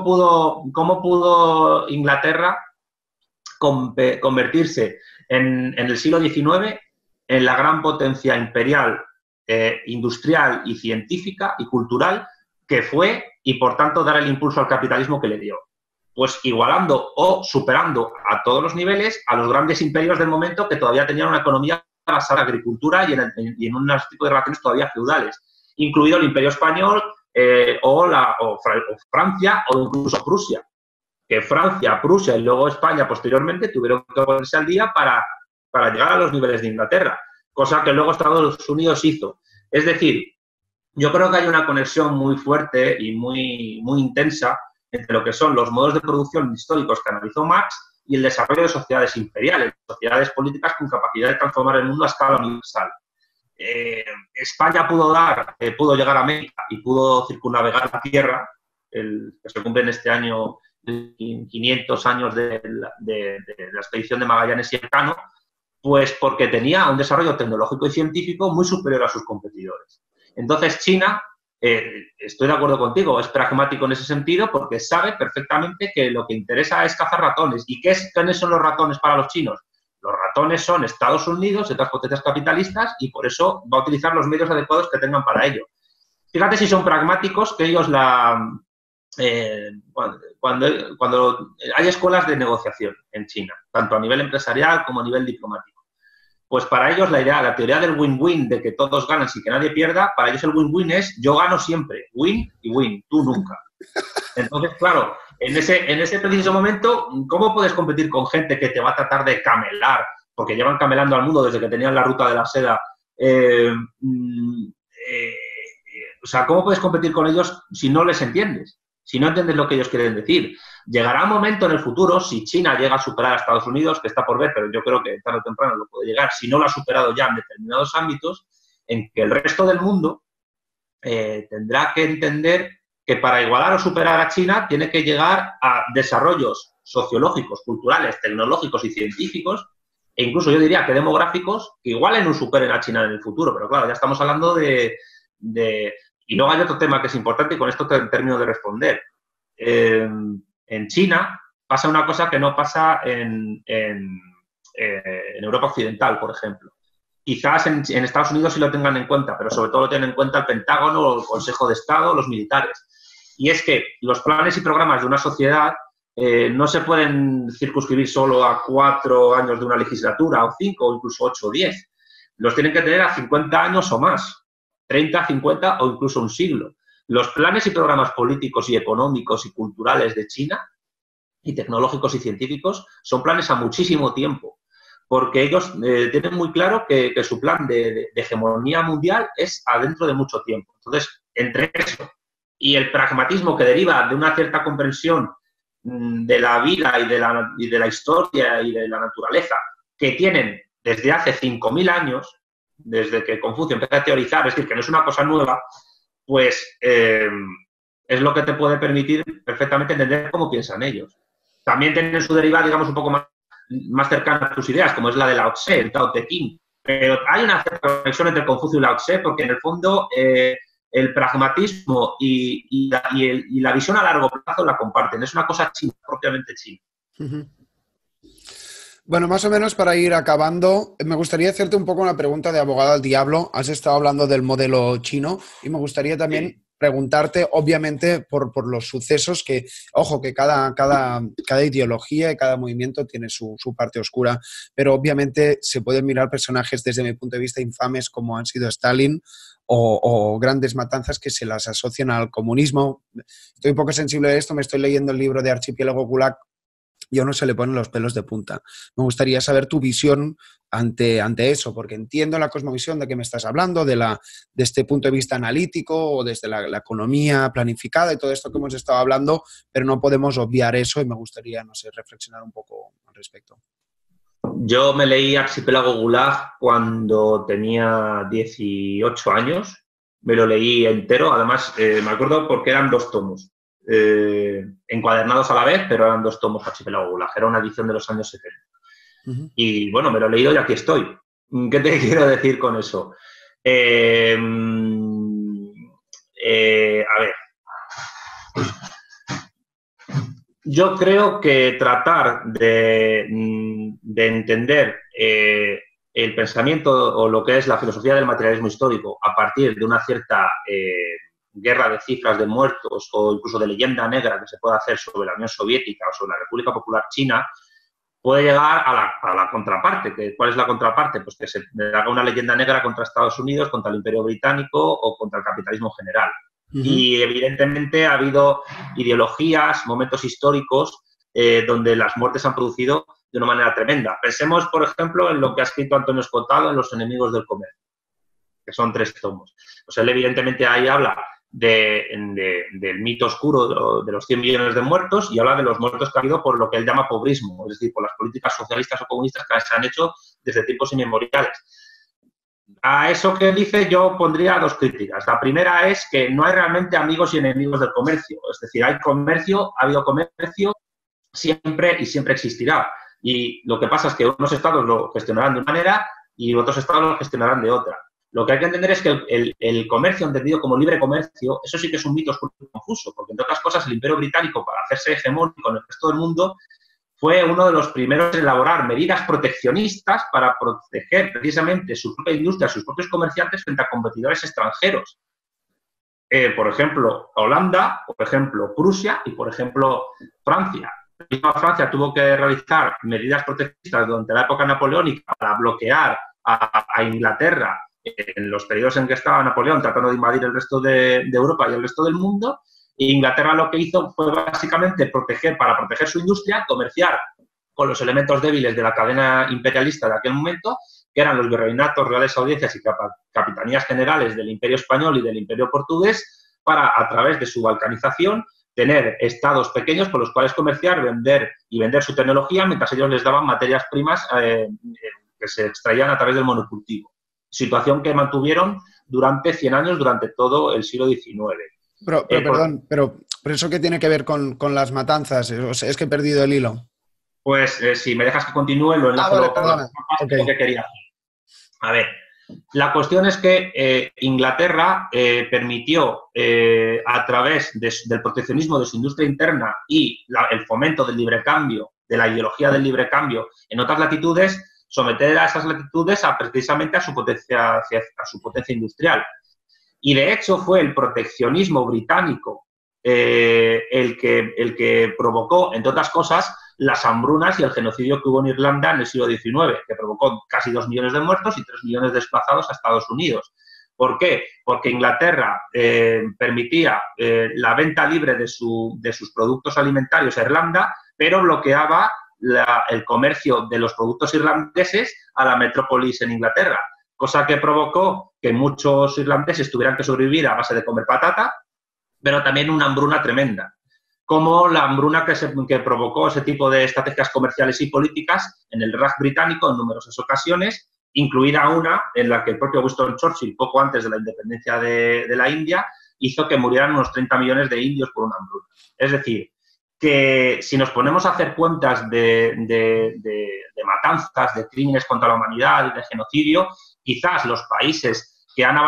pudo Inglaterra convertirse en el siglo XIX en la gran potencia imperial, industrial y científica y cultural que fue, y por tanto dar el impulso al capitalismo que le dio? Pues igualando o superando a todos los niveles a los grandes imperios del momento que todavía tenían una economía basada en agricultura y en un tipo de relaciones todavía feudales, incluido el Imperio Español o Francia o incluso Prusia. Que Francia, Prusia y luego España posteriormente tuvieron que ponerse al día para llegar a los niveles de Inglaterra, cosa que luego Estados Unidos hizo. Es decir, yo creo que hay una conexión muy fuerte y muy intensa entre lo que son los modos de producción históricos que analizó Marx y el desarrollo de sociedades imperiales, sociedades políticas con capacidad de transformar el mundo a escala universal. España pudo llegar a América y pudo circunnavegar la Tierra, que se cumplen este año 500 años de la expedición de Magallanes y Elcano, pues porque tenía un desarrollo tecnológico y científico muy superior a sus competidores. Entonces, China, estoy de acuerdo contigo, es pragmático en ese sentido porque sabe perfectamente que lo que interesa es cazar ratones. ¿Y quiénes son los ratones para los chinos? Los ratones son Estados Unidos y otras potencias capitalistas y por eso va a utilizar los medios adecuados que tengan para ello. Fíjate si son pragmáticos que ellos cuando hay escuelas de negociación en China, tanto a nivel empresarial como a nivel diplomático. Pues para ellos la teoría del win-win, de que todos ganan sin que nadie pierda, para ellos el win-win es yo gano siempre, win y win, tú nunca. Entonces, claro, en ese preciso momento, ¿cómo puedes competir con gente que te va a tratar de camelar? Porque llevan camelando al mundo desde que tenían la ruta de la seda. O sea, ¿cómo puedes competir con ellos si no les entiendes? Si no entiendes lo que ellos quieren decir. Llegará un momento en el futuro, si China llega a superar a Estados Unidos, que está por ver, pero yo creo que tarde o temprano lo puede llegar, si no lo ha superado ya en determinados ámbitos, en que el resto del mundo tendrá que entender que para igualar o superar a China tiene que llegar a desarrollos sociológicos, culturales, tecnológicos y científicos, e incluso yo diría que demográficos, que igualen o superen a China en el futuro. Pero claro, ya estamos hablando de... Y luego hay otro tema que es importante y con esto termino de responder. En China pasa una cosa que no pasa en Europa Occidental, por ejemplo. Quizás en Estados Unidos sí lo tengan en cuenta, pero sobre todo lo tienen en cuenta el Pentágono o el Consejo de Estado, los militares. Y es que los planes y programas de una sociedad no se pueden circunscribir solo a 4 años de una legislatura, o 5, o incluso 8 o 10. Los tienen que tener a 50 años o más. 30, 50 o incluso un siglo. Los planes y programas políticos y económicos y culturales de China, y tecnológicos y científicos, son planes a muchísimo tiempo, porque ellos tienen muy claro que su plan de hegemonía mundial es adentro de mucho tiempo. Entonces, entre eso y el pragmatismo que deriva de una cierta comprensión de la vida y de la historia y de la naturaleza que tienen desde hace 5.000 años, desde que Confucio empezó a teorizar, es decir, que no es una cosa nueva, pues es lo que te puede permitir perfectamente entender cómo piensan ellos. También tienen su derivada, digamos, un poco más cercana a tus ideas, como es la de Lao Tse, el Tao Te Ching. Pero hay una cierta conexión entre Confucio y Lao Tse, porque en el fondo el pragmatismo y la visión a largo plazo la comparten. Es una cosa china, propiamente china. Bueno, más o menos para ir acabando, me gustaría hacerte un poco una pregunta de abogado al diablo. Has estado hablando del modelo chino y me gustaría Sí. también preguntarte, obviamente, por los sucesos que, ojo, que cada ideología y cada movimiento tiene su parte oscura, pero obviamente se pueden mirar personajes desde mi punto de vista infames como han sido Stalin o grandes matanzas que se las asocian al comunismo. Estoy un poco sensible de esto, me estoy leyendo el libro de Archipiélago Gulag y a uno se le ponen los pelos de punta. Me gustaría saber tu visión ante eso, porque entiendo la cosmovisión de que me estás hablando, de este punto de vista analítico o desde la economía planificada y todo esto que hemos estado hablando, pero no podemos obviar eso y me gustaría, no sé, reflexionar un poco al respecto. Yo me leí Archipiélago Gulag cuando tenía 18 años. Me lo leí entero. Además, me acuerdo porque eran 2 tomos. Encuadernados a la vez, pero eran 2 tomos Archipiélago Gulag. Era una edición de los años 70. Uh-huh. Y bueno, me lo he leído y aquí estoy. ¿Qué te quiero decir con eso? A ver. Yo creo que tratar de entender el pensamiento o lo que es la filosofía del materialismo histórico a partir de una cierta guerra de cifras de muertos o incluso de leyenda negra que se puede hacer sobre la Unión Soviética o sobre la República Popular China, puede llegar a la contraparte. ¿Cuál es la contraparte? Pues que se haga una leyenda negra contra Estados Unidos, contra el Imperio Británico o contra el capitalismo general. Uh-huh. Y evidentemente ha habido ideologías, momentos históricos donde las muertes se han producido de una manera tremenda. Pensemos, por ejemplo, en lo que ha escrito Antonio Escotado en Los enemigos del comercio, que son 3 tomos. Pues él evidentemente ahí habla del mito oscuro de los 100 millones de muertos y habla de los muertos que ha habido por lo que él llama pobrismo, es decir, por las políticas socialistas o comunistas que se han hecho desde tiempos inmemoriales. A eso que dice yo pondría 2 críticas. La primera es que no hay realmente amigos y enemigos del comercio. Es decir, hay comercio, ha habido comercio siempre y siempre existirá. Y lo que pasa es que unos estados lo gestionarán de una manera y otros estados lo gestionarán de otra. Lo que hay que entender es que el comercio, entendido como libre comercio, eso sí que es un mito oscuro y confuso, porque entre otras cosas el Imperio Británico, para hacerse hegemónico en el resto del mundo, fue uno de los primeros en elaborar medidas proteccionistas para proteger precisamente su propia industria, sus propios comerciantes frente a competidores extranjeros. Por ejemplo, Holanda, por ejemplo, Prusia y, por ejemplo, Francia. Francia tuvo que realizar medidas proteccionistas durante la época napoleónica para bloquear a Inglaterra en los periodos en que estaba Napoleón tratando de invadir el resto de Europa y el resto del mundo. E Inglaterra lo que hizo fue básicamente para proteger su industria, comerciar con los elementos débiles de la cadena imperialista de aquel momento, que eran los virreinatos, reales audiencias y capitanías generales del Imperio Español y del Imperio Portugués, para, a través de su balcanización, tener estados pequeños con los cuales comerciar, vender su tecnología, mientras ellos les daban materias primas que se extraían a través del monocultivo. Situación que mantuvieron durante 100 años, durante todo el siglo XIX. Perdón, pero ¿eso qué tiene que ver con las matanzas? O sea, es que he perdido el hilo. Pues si me dejas que continúe, lo enlazo vale, perdona. Okay. Lo que quería hacer. A ver, la cuestión es que Inglaterra permitió, a través del proteccionismo de su industria interna y el fomento del libre cambio, de la ideología del libre cambio en otras latitudes, someter a esas latitudes precisamente a su potencia industrial. Y de hecho fue el proteccionismo británico el que provocó, entre otras cosas, las hambrunas y el genocidio que hubo en Irlanda en el siglo XIX, que provocó casi 2 millones de muertos y 3 millones de desplazados a Estados Unidos. ¿Por qué? Porque Inglaterra permitía la venta libre de sus productos alimentarios a Irlanda, pero bloqueaba el comercio de los productos irlandeses a la metrópolis en Inglaterra, cosa que provocó que muchos irlandeses tuvieran que sobrevivir a base de comer patata, pero también una hambruna tremenda, como la hambruna que provocó ese tipo de estrategias comerciales y políticas en el Raj británico en numerosas ocasiones, incluida una en la que el propio Winston Churchill, poco antes de la independencia de la India, hizo que murieran unos 30 millones de indios por una hambruna. Es decir, que si nos ponemos a hacer cuentas de matanzas, de crímenes contra la humanidad y de genocidio, quizás los países que han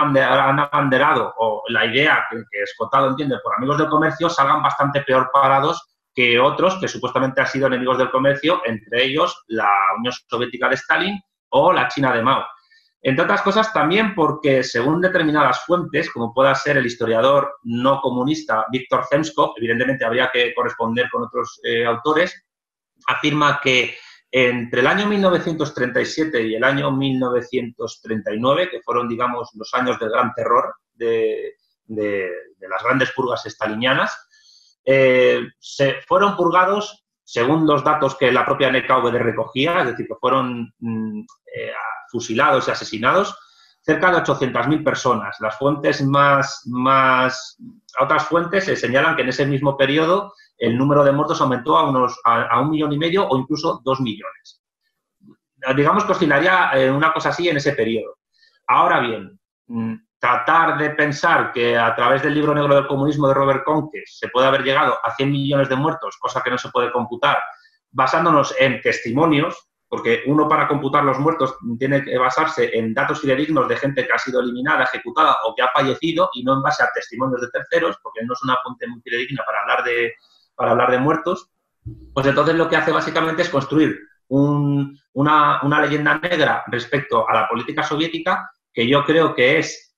abanderado o la idea que Escotado entiende por amigos del comercio salgan bastante peor parados que otros que supuestamente han sido enemigos del comercio, entre ellos la Unión Soviética de Stalin o la China de Mao. Entre otras cosas también porque, según determinadas fuentes, como pueda ser el historiador no comunista Víctor Zemskov, evidentemente habría que corresponder con otros autores, afirma que entre el año 1937 y el año 1939, que fueron, digamos, los años del gran terror de las grandes purgas stalinianas, se fueron purgados, según los datos que la propia NKVD recogía, es decir, que fueron fusilados y asesinados, cerca de 800.000 personas. Las fuentes otras fuentes señalan que en ese mismo periodo el número de muertos aumentó a 1,5 millones o incluso 2 millones. Digamos que oscilaría una cosa así en ese periodo. Ahora bien, tratar de pensar que a través del libro negro del comunismo de Robert Conques se puede haber llegado a 100 millones de muertos, cosa que no se puede computar, basándonos en testimonios, porque uno para computar los muertos tiene que basarse en datos fidedignos de gente que ha sido eliminada, ejecutada o que ha fallecido y no en base a testimonios de terceros, porque no es una fuente muy fidedigna para hablar de muertos, pues entonces lo que hace básicamente es construir una leyenda negra respecto a la política soviética que yo creo que es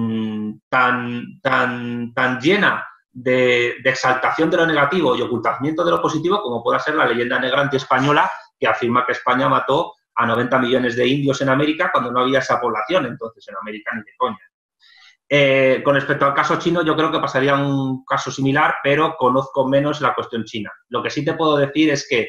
tan llena de exaltación de lo negativo y ocultamiento de lo positivo como pueda ser la leyenda negra antiespañola que afirma que España mató a 90 millones de indios en América cuando no había esa población, entonces en América ni de coña. Con respecto al caso chino, yo creo que pasaría un caso similar, pero conozco menos la cuestión china. Lo que sí te puedo decir es que,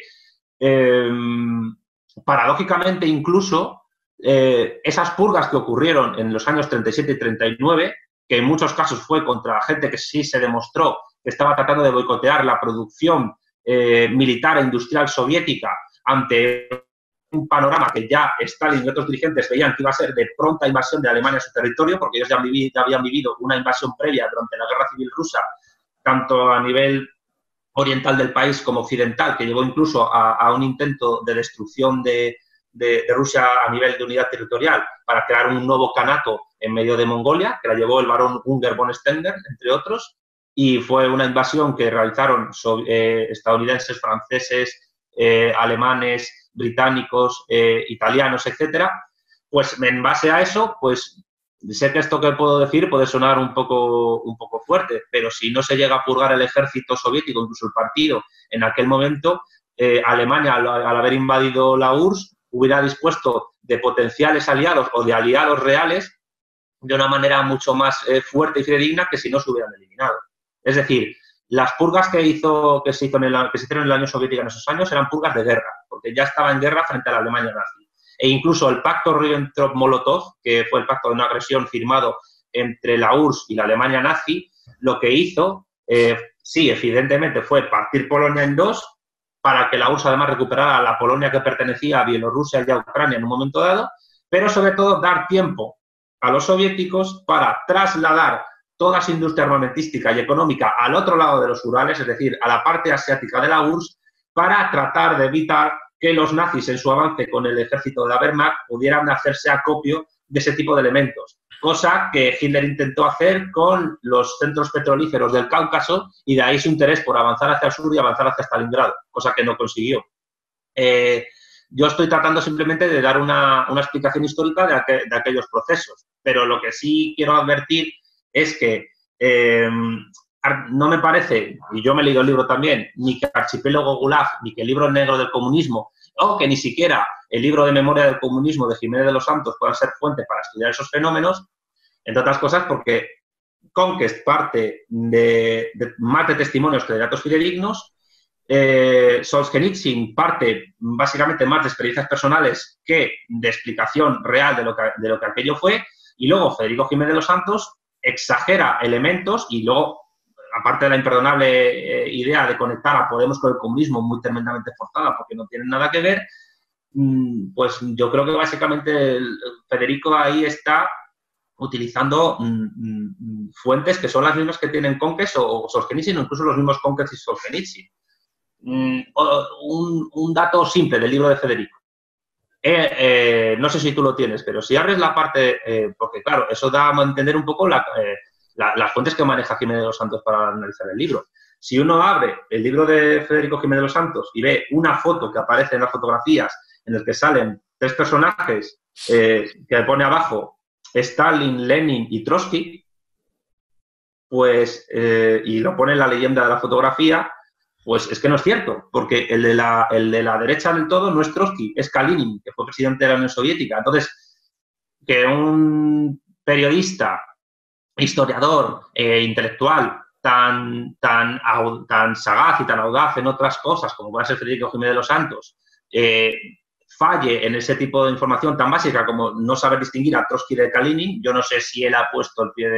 paradójicamente, incluso esas purgas que ocurrieron en los años 37 y 39, que en muchos casos fue contra gente que sí se demostró que estaba tratando de boicotear la producción militar e industrial soviética ante un panorama que ya Stalin y otros dirigentes veían que iba a ser de pronta invasión de Alemania a su territorio, porque ellos ya habían vivido una invasión previa durante la Guerra Civil Rusa, tanto a nivel oriental del país como occidental, que llevó incluso a un intento de destrucción de Rusia a nivel de unidad territorial para crear un nuevo kanato en medio de Mongolia, que la llevó el barón Unger von Stenger, entre otros, y fue una invasión que realizaron estadounidenses, franceses, alemanes, británicos, italianos, etcétera. Pues en base a eso, pues sé que esto que puedo decir puede sonar un poco fuerte, pero si no se llega a purgar el ejército soviético, incluso el partido, en aquel momento, Alemania, al haber invadido la URSS, hubiera dispuesto de potenciales aliados o de aliados reales de una manera mucho más fuerte y fidedigna que si no se hubieran eliminado. Es decir, las purgas que se hicieron en la Unión Soviética en esos años eran purgas de guerra, porque ya estaba en guerra frente a la Alemania nazi. E incluso el pacto Ribbentrop-Molotov, que fue el pacto de no agresión firmado entre la URSS y la Alemania nazi, lo que hizo, sí, evidentemente, fue partir Polonia en dos, para que la URSS además recuperara la Polonia que pertenecía a Bielorrusia y a Ucrania en un momento dado, pero sobre todo dar tiempo a los soviéticos para trasladar toda su industria armamentística y económica al otro lado de los Urales, es decir, a la parte asiática de la URSS, para tratar de evitar que los nazis en su avance con el ejército de la Wehrmacht pudieran hacerse acopio de ese tipo de elementos, cosa que Hitler intentó hacer con los centros petrolíferos del Cáucaso y de ahí su interés por avanzar hacia el sur y avanzar hacia Stalingrado, cosa que no consiguió. Yo estoy tratando simplemente de dar una explicación histórica de aquellos procesos, pero lo que sí quiero advertir es que no me parece, y yo me he leído el libro también, ni que Archipiélago Gulag, ni que el libro negro del comunismo, o que ni siquiera el libro de memoria del comunismo de Jiménez de los Santos puedan ser fuente para estudiar esos fenómenos, entre otras cosas porque Conquest parte de más de testimonios que de datos fidedignos, Solzhenitsyn parte básicamente más de experiencias personales que de explicación real de lo que aquello fue, y luego Federico Jiménez de los Santos exagera elementos y luego, aparte de la imperdonable idea de conectar a Podemos con el comunismo muy tremendamente forzada porque no tienen nada que ver, pues yo creo que básicamente Federico ahí está utilizando fuentes que son las mismas que tienen Conquest o Solzhenitsyn, o incluso los mismos Conquest y Solzhenitsyn. Un dato simple del libro de Federico. No sé si tú lo tienes, pero si abres la parte, porque claro, eso da a entender un poco las fuentes que maneja Jiménez de los Santos para analizar el libro. Si uno abre el libro de Federico Jiménez de los Santos y ve una foto que aparece en las fotografías en el que salen 3 personajes que pone abajo Stalin, Lenin y Trotsky, pues, y lo pone en la leyenda de la fotografía, pues es que no es cierto, porque el de la derecha del todo no es Trotsky, es Kalinin, que fue presidente de la Unión Soviética. Entonces, que un periodista, historiador, intelectual, tan sagaz y tan audaz en otras cosas, como puede ser Federico Jiménez de los Santos, falle en ese tipo de información tan básica como no saber distinguir a Trotsky de Kalinin. Yo no sé si él ha puesto el pie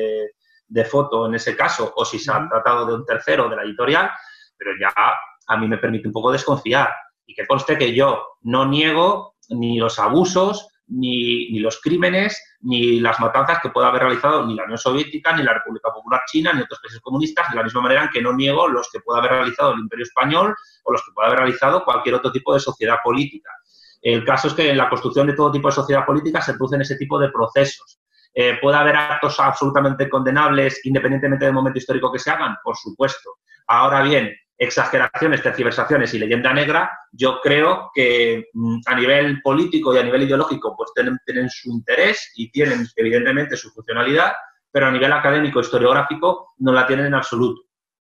de foto en ese caso o si se ha tratado de un tercero de la editorial, pero ya a mí me permite un poco desconfiar. Y que conste que yo no niego ni los abusos, ni los crímenes, ni las matanzas que pueda haber realizado ni la Unión Soviética, ni la República Popular China, ni otros países comunistas, de la misma manera en que no niego los que pueda haber realizado el Imperio Español o los que pueda haber realizado cualquier otro tipo de sociedad política. El caso es que en la construcción de todo tipo de sociedad política se producen ese tipo de procesos. ¿Puede haber actos absolutamente condenables independientemente del momento histórico que se hagan? Por supuesto. Ahora bien, exageraciones, tergiversaciones y leyenda negra, yo creo que a nivel político y a nivel ideológico pues tienen su interés y tienen evidentemente su funcionalidad, pero a nivel académico, historiográfico, no la tienen en absoluto.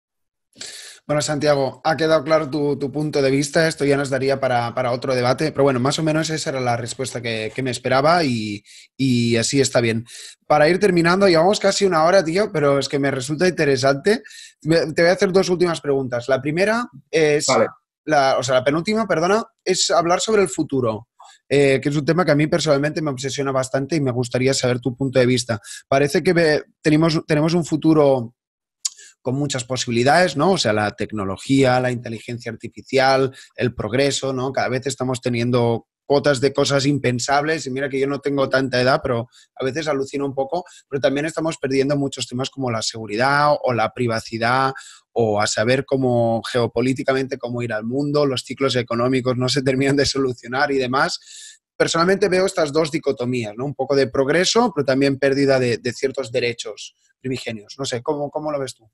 Bueno, Santiago, ha quedado claro tu punto de vista. Esto ya nos daría para otro debate, pero bueno, más o menos esa era la respuesta que me esperaba y así está bien. Para ir terminando, llevamos casi una hora, tío, pero es que me resulta interesante. Te voy a hacer 2 últimas preguntas. La primera es, vale. la penúltima, perdona, es hablar sobre el futuro. Que es un tema que a mí personalmente me obsesiona bastante y me gustaría saber tu punto de vista. Parece que tenemos un futuro con muchas posibilidades, ¿no? O sea, la tecnología, la inteligencia artificial, el progreso, ¿no? Cada vez estamos teniendo cotas de cosas impensables y mira que yo no tengo tanta edad, pero a veces alucino un poco, pero también estamos perdiendo muchos temas como la seguridad o la privacidad o a saber cómo geopolíticamente cómo ir al mundo, los ciclos económicos no se terminan de solucionar y demás. Personalmente veo estas 2 dicotomías, ¿no? Un poco de progreso, pero también pérdida de ciertos derechos primigenios. No sé, ¿cómo lo ves tú?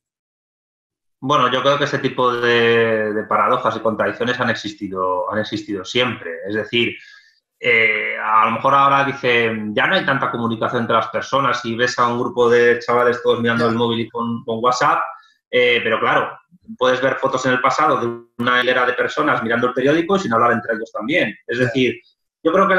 Bueno, yo creo que ese tipo de paradojas y contradicciones han existido siempre. Es decir, a lo mejor ahora dicen, ya no hay tanta comunicación entre las personas y ves a un grupo de chavales todos mirando el móvil y con WhatsApp, pero claro, puedes ver fotos en el pasado de una hilera de personas mirando el periódico y sin hablar entre ellos también. Es decir, yo creo que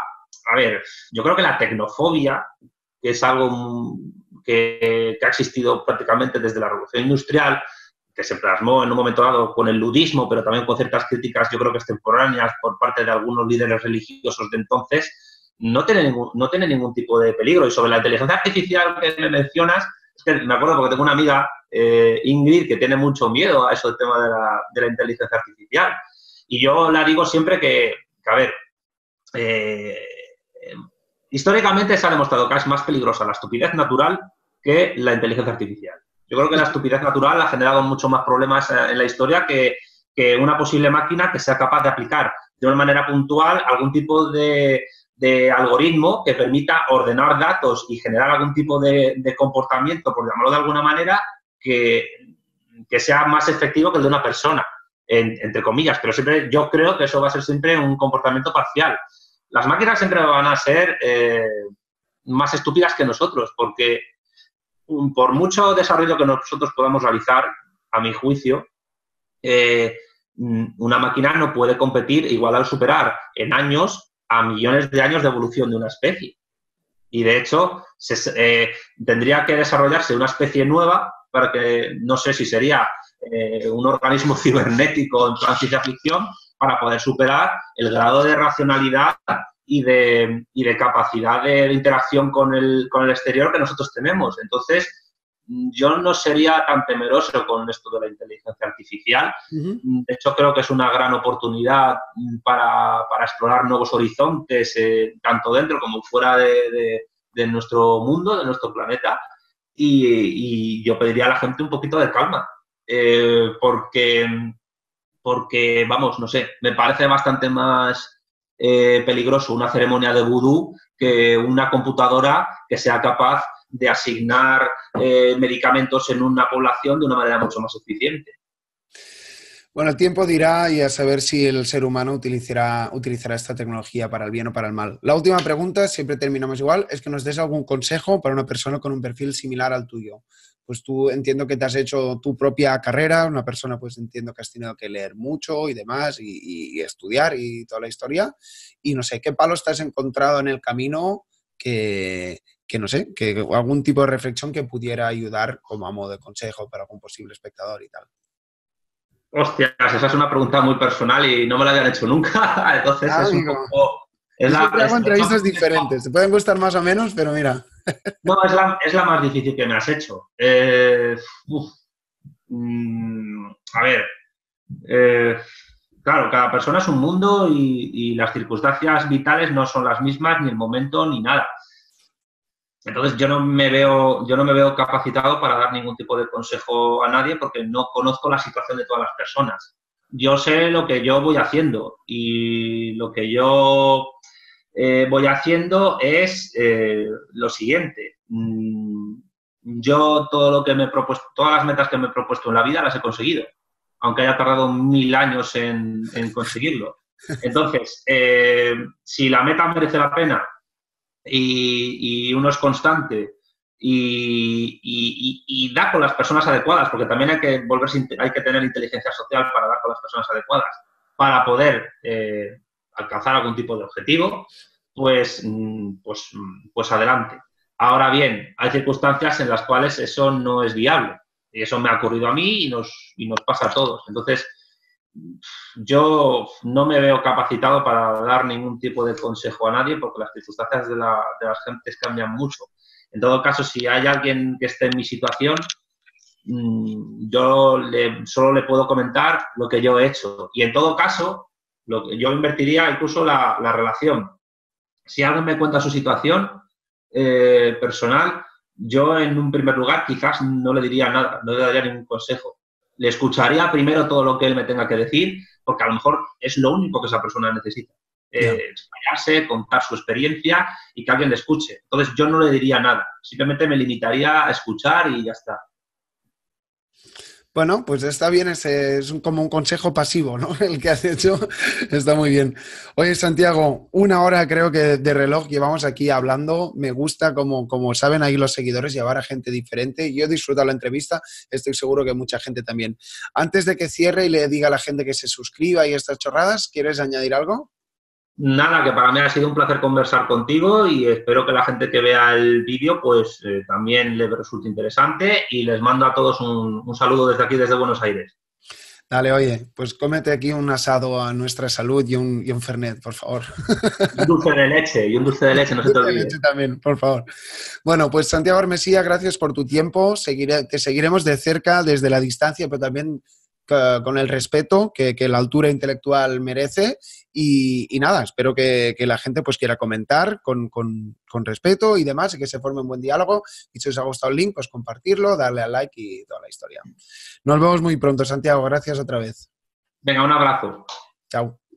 la tecnofobia, que es algo que ha existido prácticamente desde la Revolución Industrial, que se plasmó en un momento dado con el ludismo, pero también con ciertas críticas, yo creo que extemporáneas por parte de algunos líderes religiosos de entonces, no tiene ningún tipo de peligro. Y sobre la inteligencia artificial que me mencionas, es que me acuerdo porque tengo una amiga, Ingrid, que tiene mucho miedo a eso del tema de la inteligencia artificial. Y yo la digo siempre que a ver, históricamente se ha demostrado que es más peligrosa la estupidez natural que la inteligencia artificial. Yo creo que la estupidez natural ha generado mucho más problemas en la historia que una posible máquina que sea capaz de aplicar de una manera puntual algún tipo de algoritmo que permita ordenar datos y generar algún tipo de comportamiento, por llamarlo de alguna manera, que sea más efectivo que el de una persona, entre comillas. Pero siempre yo creo que eso va a ser siempre un comportamiento parcial. Las máquinas siempre van a ser más estúpidas que nosotros, porque por mucho desarrollo que nosotros podamos realizar, a mi juicio, una máquina no puede competir igual al superar en años a millones de años de evolución de una especie. Y, de hecho, tendría que desarrollarse una especie nueva para que, no sé si sería un organismo cibernético en plan ciencia ficción, para poder superar el grado de racionalidad y de capacidad de interacción con el exterior que nosotros tenemos. Entonces, yo no sería tan temeroso con esto de la inteligencia artificial. De hecho, creo que es una gran oportunidad para explorar nuevos horizontes, tanto dentro como fuera de nuestro mundo, de nuestro planeta. Y yo pediría a la gente un poquito de calma, porque, vamos, no sé, me parece bastante más peligroso una ceremonia de vudú que una computadora que sea capaz de asignar medicamentos en una población de una manera mucho más eficiente. Bueno, el tiempo dirá y a saber si el ser humano utilizará esta tecnología para el bien o para el mal. La última pregunta, siempre terminamos igual, es que nos des algún consejo para una persona con un perfil similar al tuyo. Pues tú entiendo que te has hecho tu propia carrera, una persona pues entiendo que has tenido que leer mucho y demás y estudiar y toda la historia. Y no sé, ¿qué palos te has encontrado en el camino que no sé, que algún tipo de reflexión que pudiera ayudar como a modo de consejo para algún posible espectador y tal? Hostias, esa es una pregunta muy personal y no me la habían hecho nunca, entonces es un Amigo, poco... yo siempre hago entrevistas diferentes, te pueden gustar más o menos, pero mira. No, es la más difícil que me has hecho. A ver, claro, cada persona es un mundo y las circunstancias vitales no son las mismas, ni el momento, ni nada. Entonces yo no me veo capacitado para dar ningún tipo de consejo a nadie porque no conozco la situación de todas las personas. Yo sé lo que yo voy haciendo y lo que yo voy haciendo es lo siguiente. Yo todo lo que me he propuesto, todas las metas que me he propuesto en la vida las he conseguido, aunque haya tardado 1000 años en conseguirlo. Entonces, si la meta merece la pena y uno es constante y da con las personas adecuadas, porque también hay que tener inteligencia social para dar con las personas adecuadas, para poder alcanzar algún tipo de objetivo, pues adelante. Ahora bien, hay circunstancias en las cuales eso no es viable. Y eso me ha ocurrido a mí y nos pasa a todos. Entonces, yo no me veo capacitado para dar ningún tipo de consejo a nadie porque las circunstancias de las gentes cambian mucho. En todo caso, si hay alguien que esté en mi situación, yo solo le puedo comentar lo que yo he hecho. Y en todo caso, yo invertiría incluso la relación. Si alguien me cuenta su situación personal, yo en un primer lugar quizás no le diría nada, no le daría ningún consejo. Le escucharía primero todo lo que él me tenga que decir, porque a lo mejor es lo único que esa persona necesita. Explayarse, contar su experiencia y que alguien le escuche. Entonces yo no le diría nada, simplemente me limitaría a escuchar y ya está. Bueno, pues está bien, es como un consejo pasivo, ¿no? El que has hecho está muy bien. Oye, Santiago, 1 hora creo que de reloj llevamos aquí hablando. Me gusta, como saben ahí los seguidores, llevar a gente diferente. Yo he disfrutado la entrevista, estoy seguro que mucha gente también. Antes de que cierre y le diga a la gente que se suscriba y estas chorradas, ¿quieres añadir algo? Nada, que para mí ha sido un placer conversar contigo y espero que la gente que vea el vídeo pues también le resulte interesante y les mando a todos un saludo desde aquí, desde Buenos Aires. Dale, oye, pues cómete aquí un asado a nuestra salud y un fernet, por favor. Un dulce de leche, no se te olvide. De leche también, por favor. Bueno, pues Santiago Armesía, gracias por tu tiempo. Te seguiremos de cerca desde la distancia, pero también con el respeto que la altura intelectual merece y nada, espero que la gente pues quiera comentar con respeto y demás y que se forme un buen diálogo y si os ha gustado el link, pues compartirlo, darle al like y toda la historia. Nos vemos muy pronto, Santiago, gracias otra vez. Venga, un abrazo. Chao.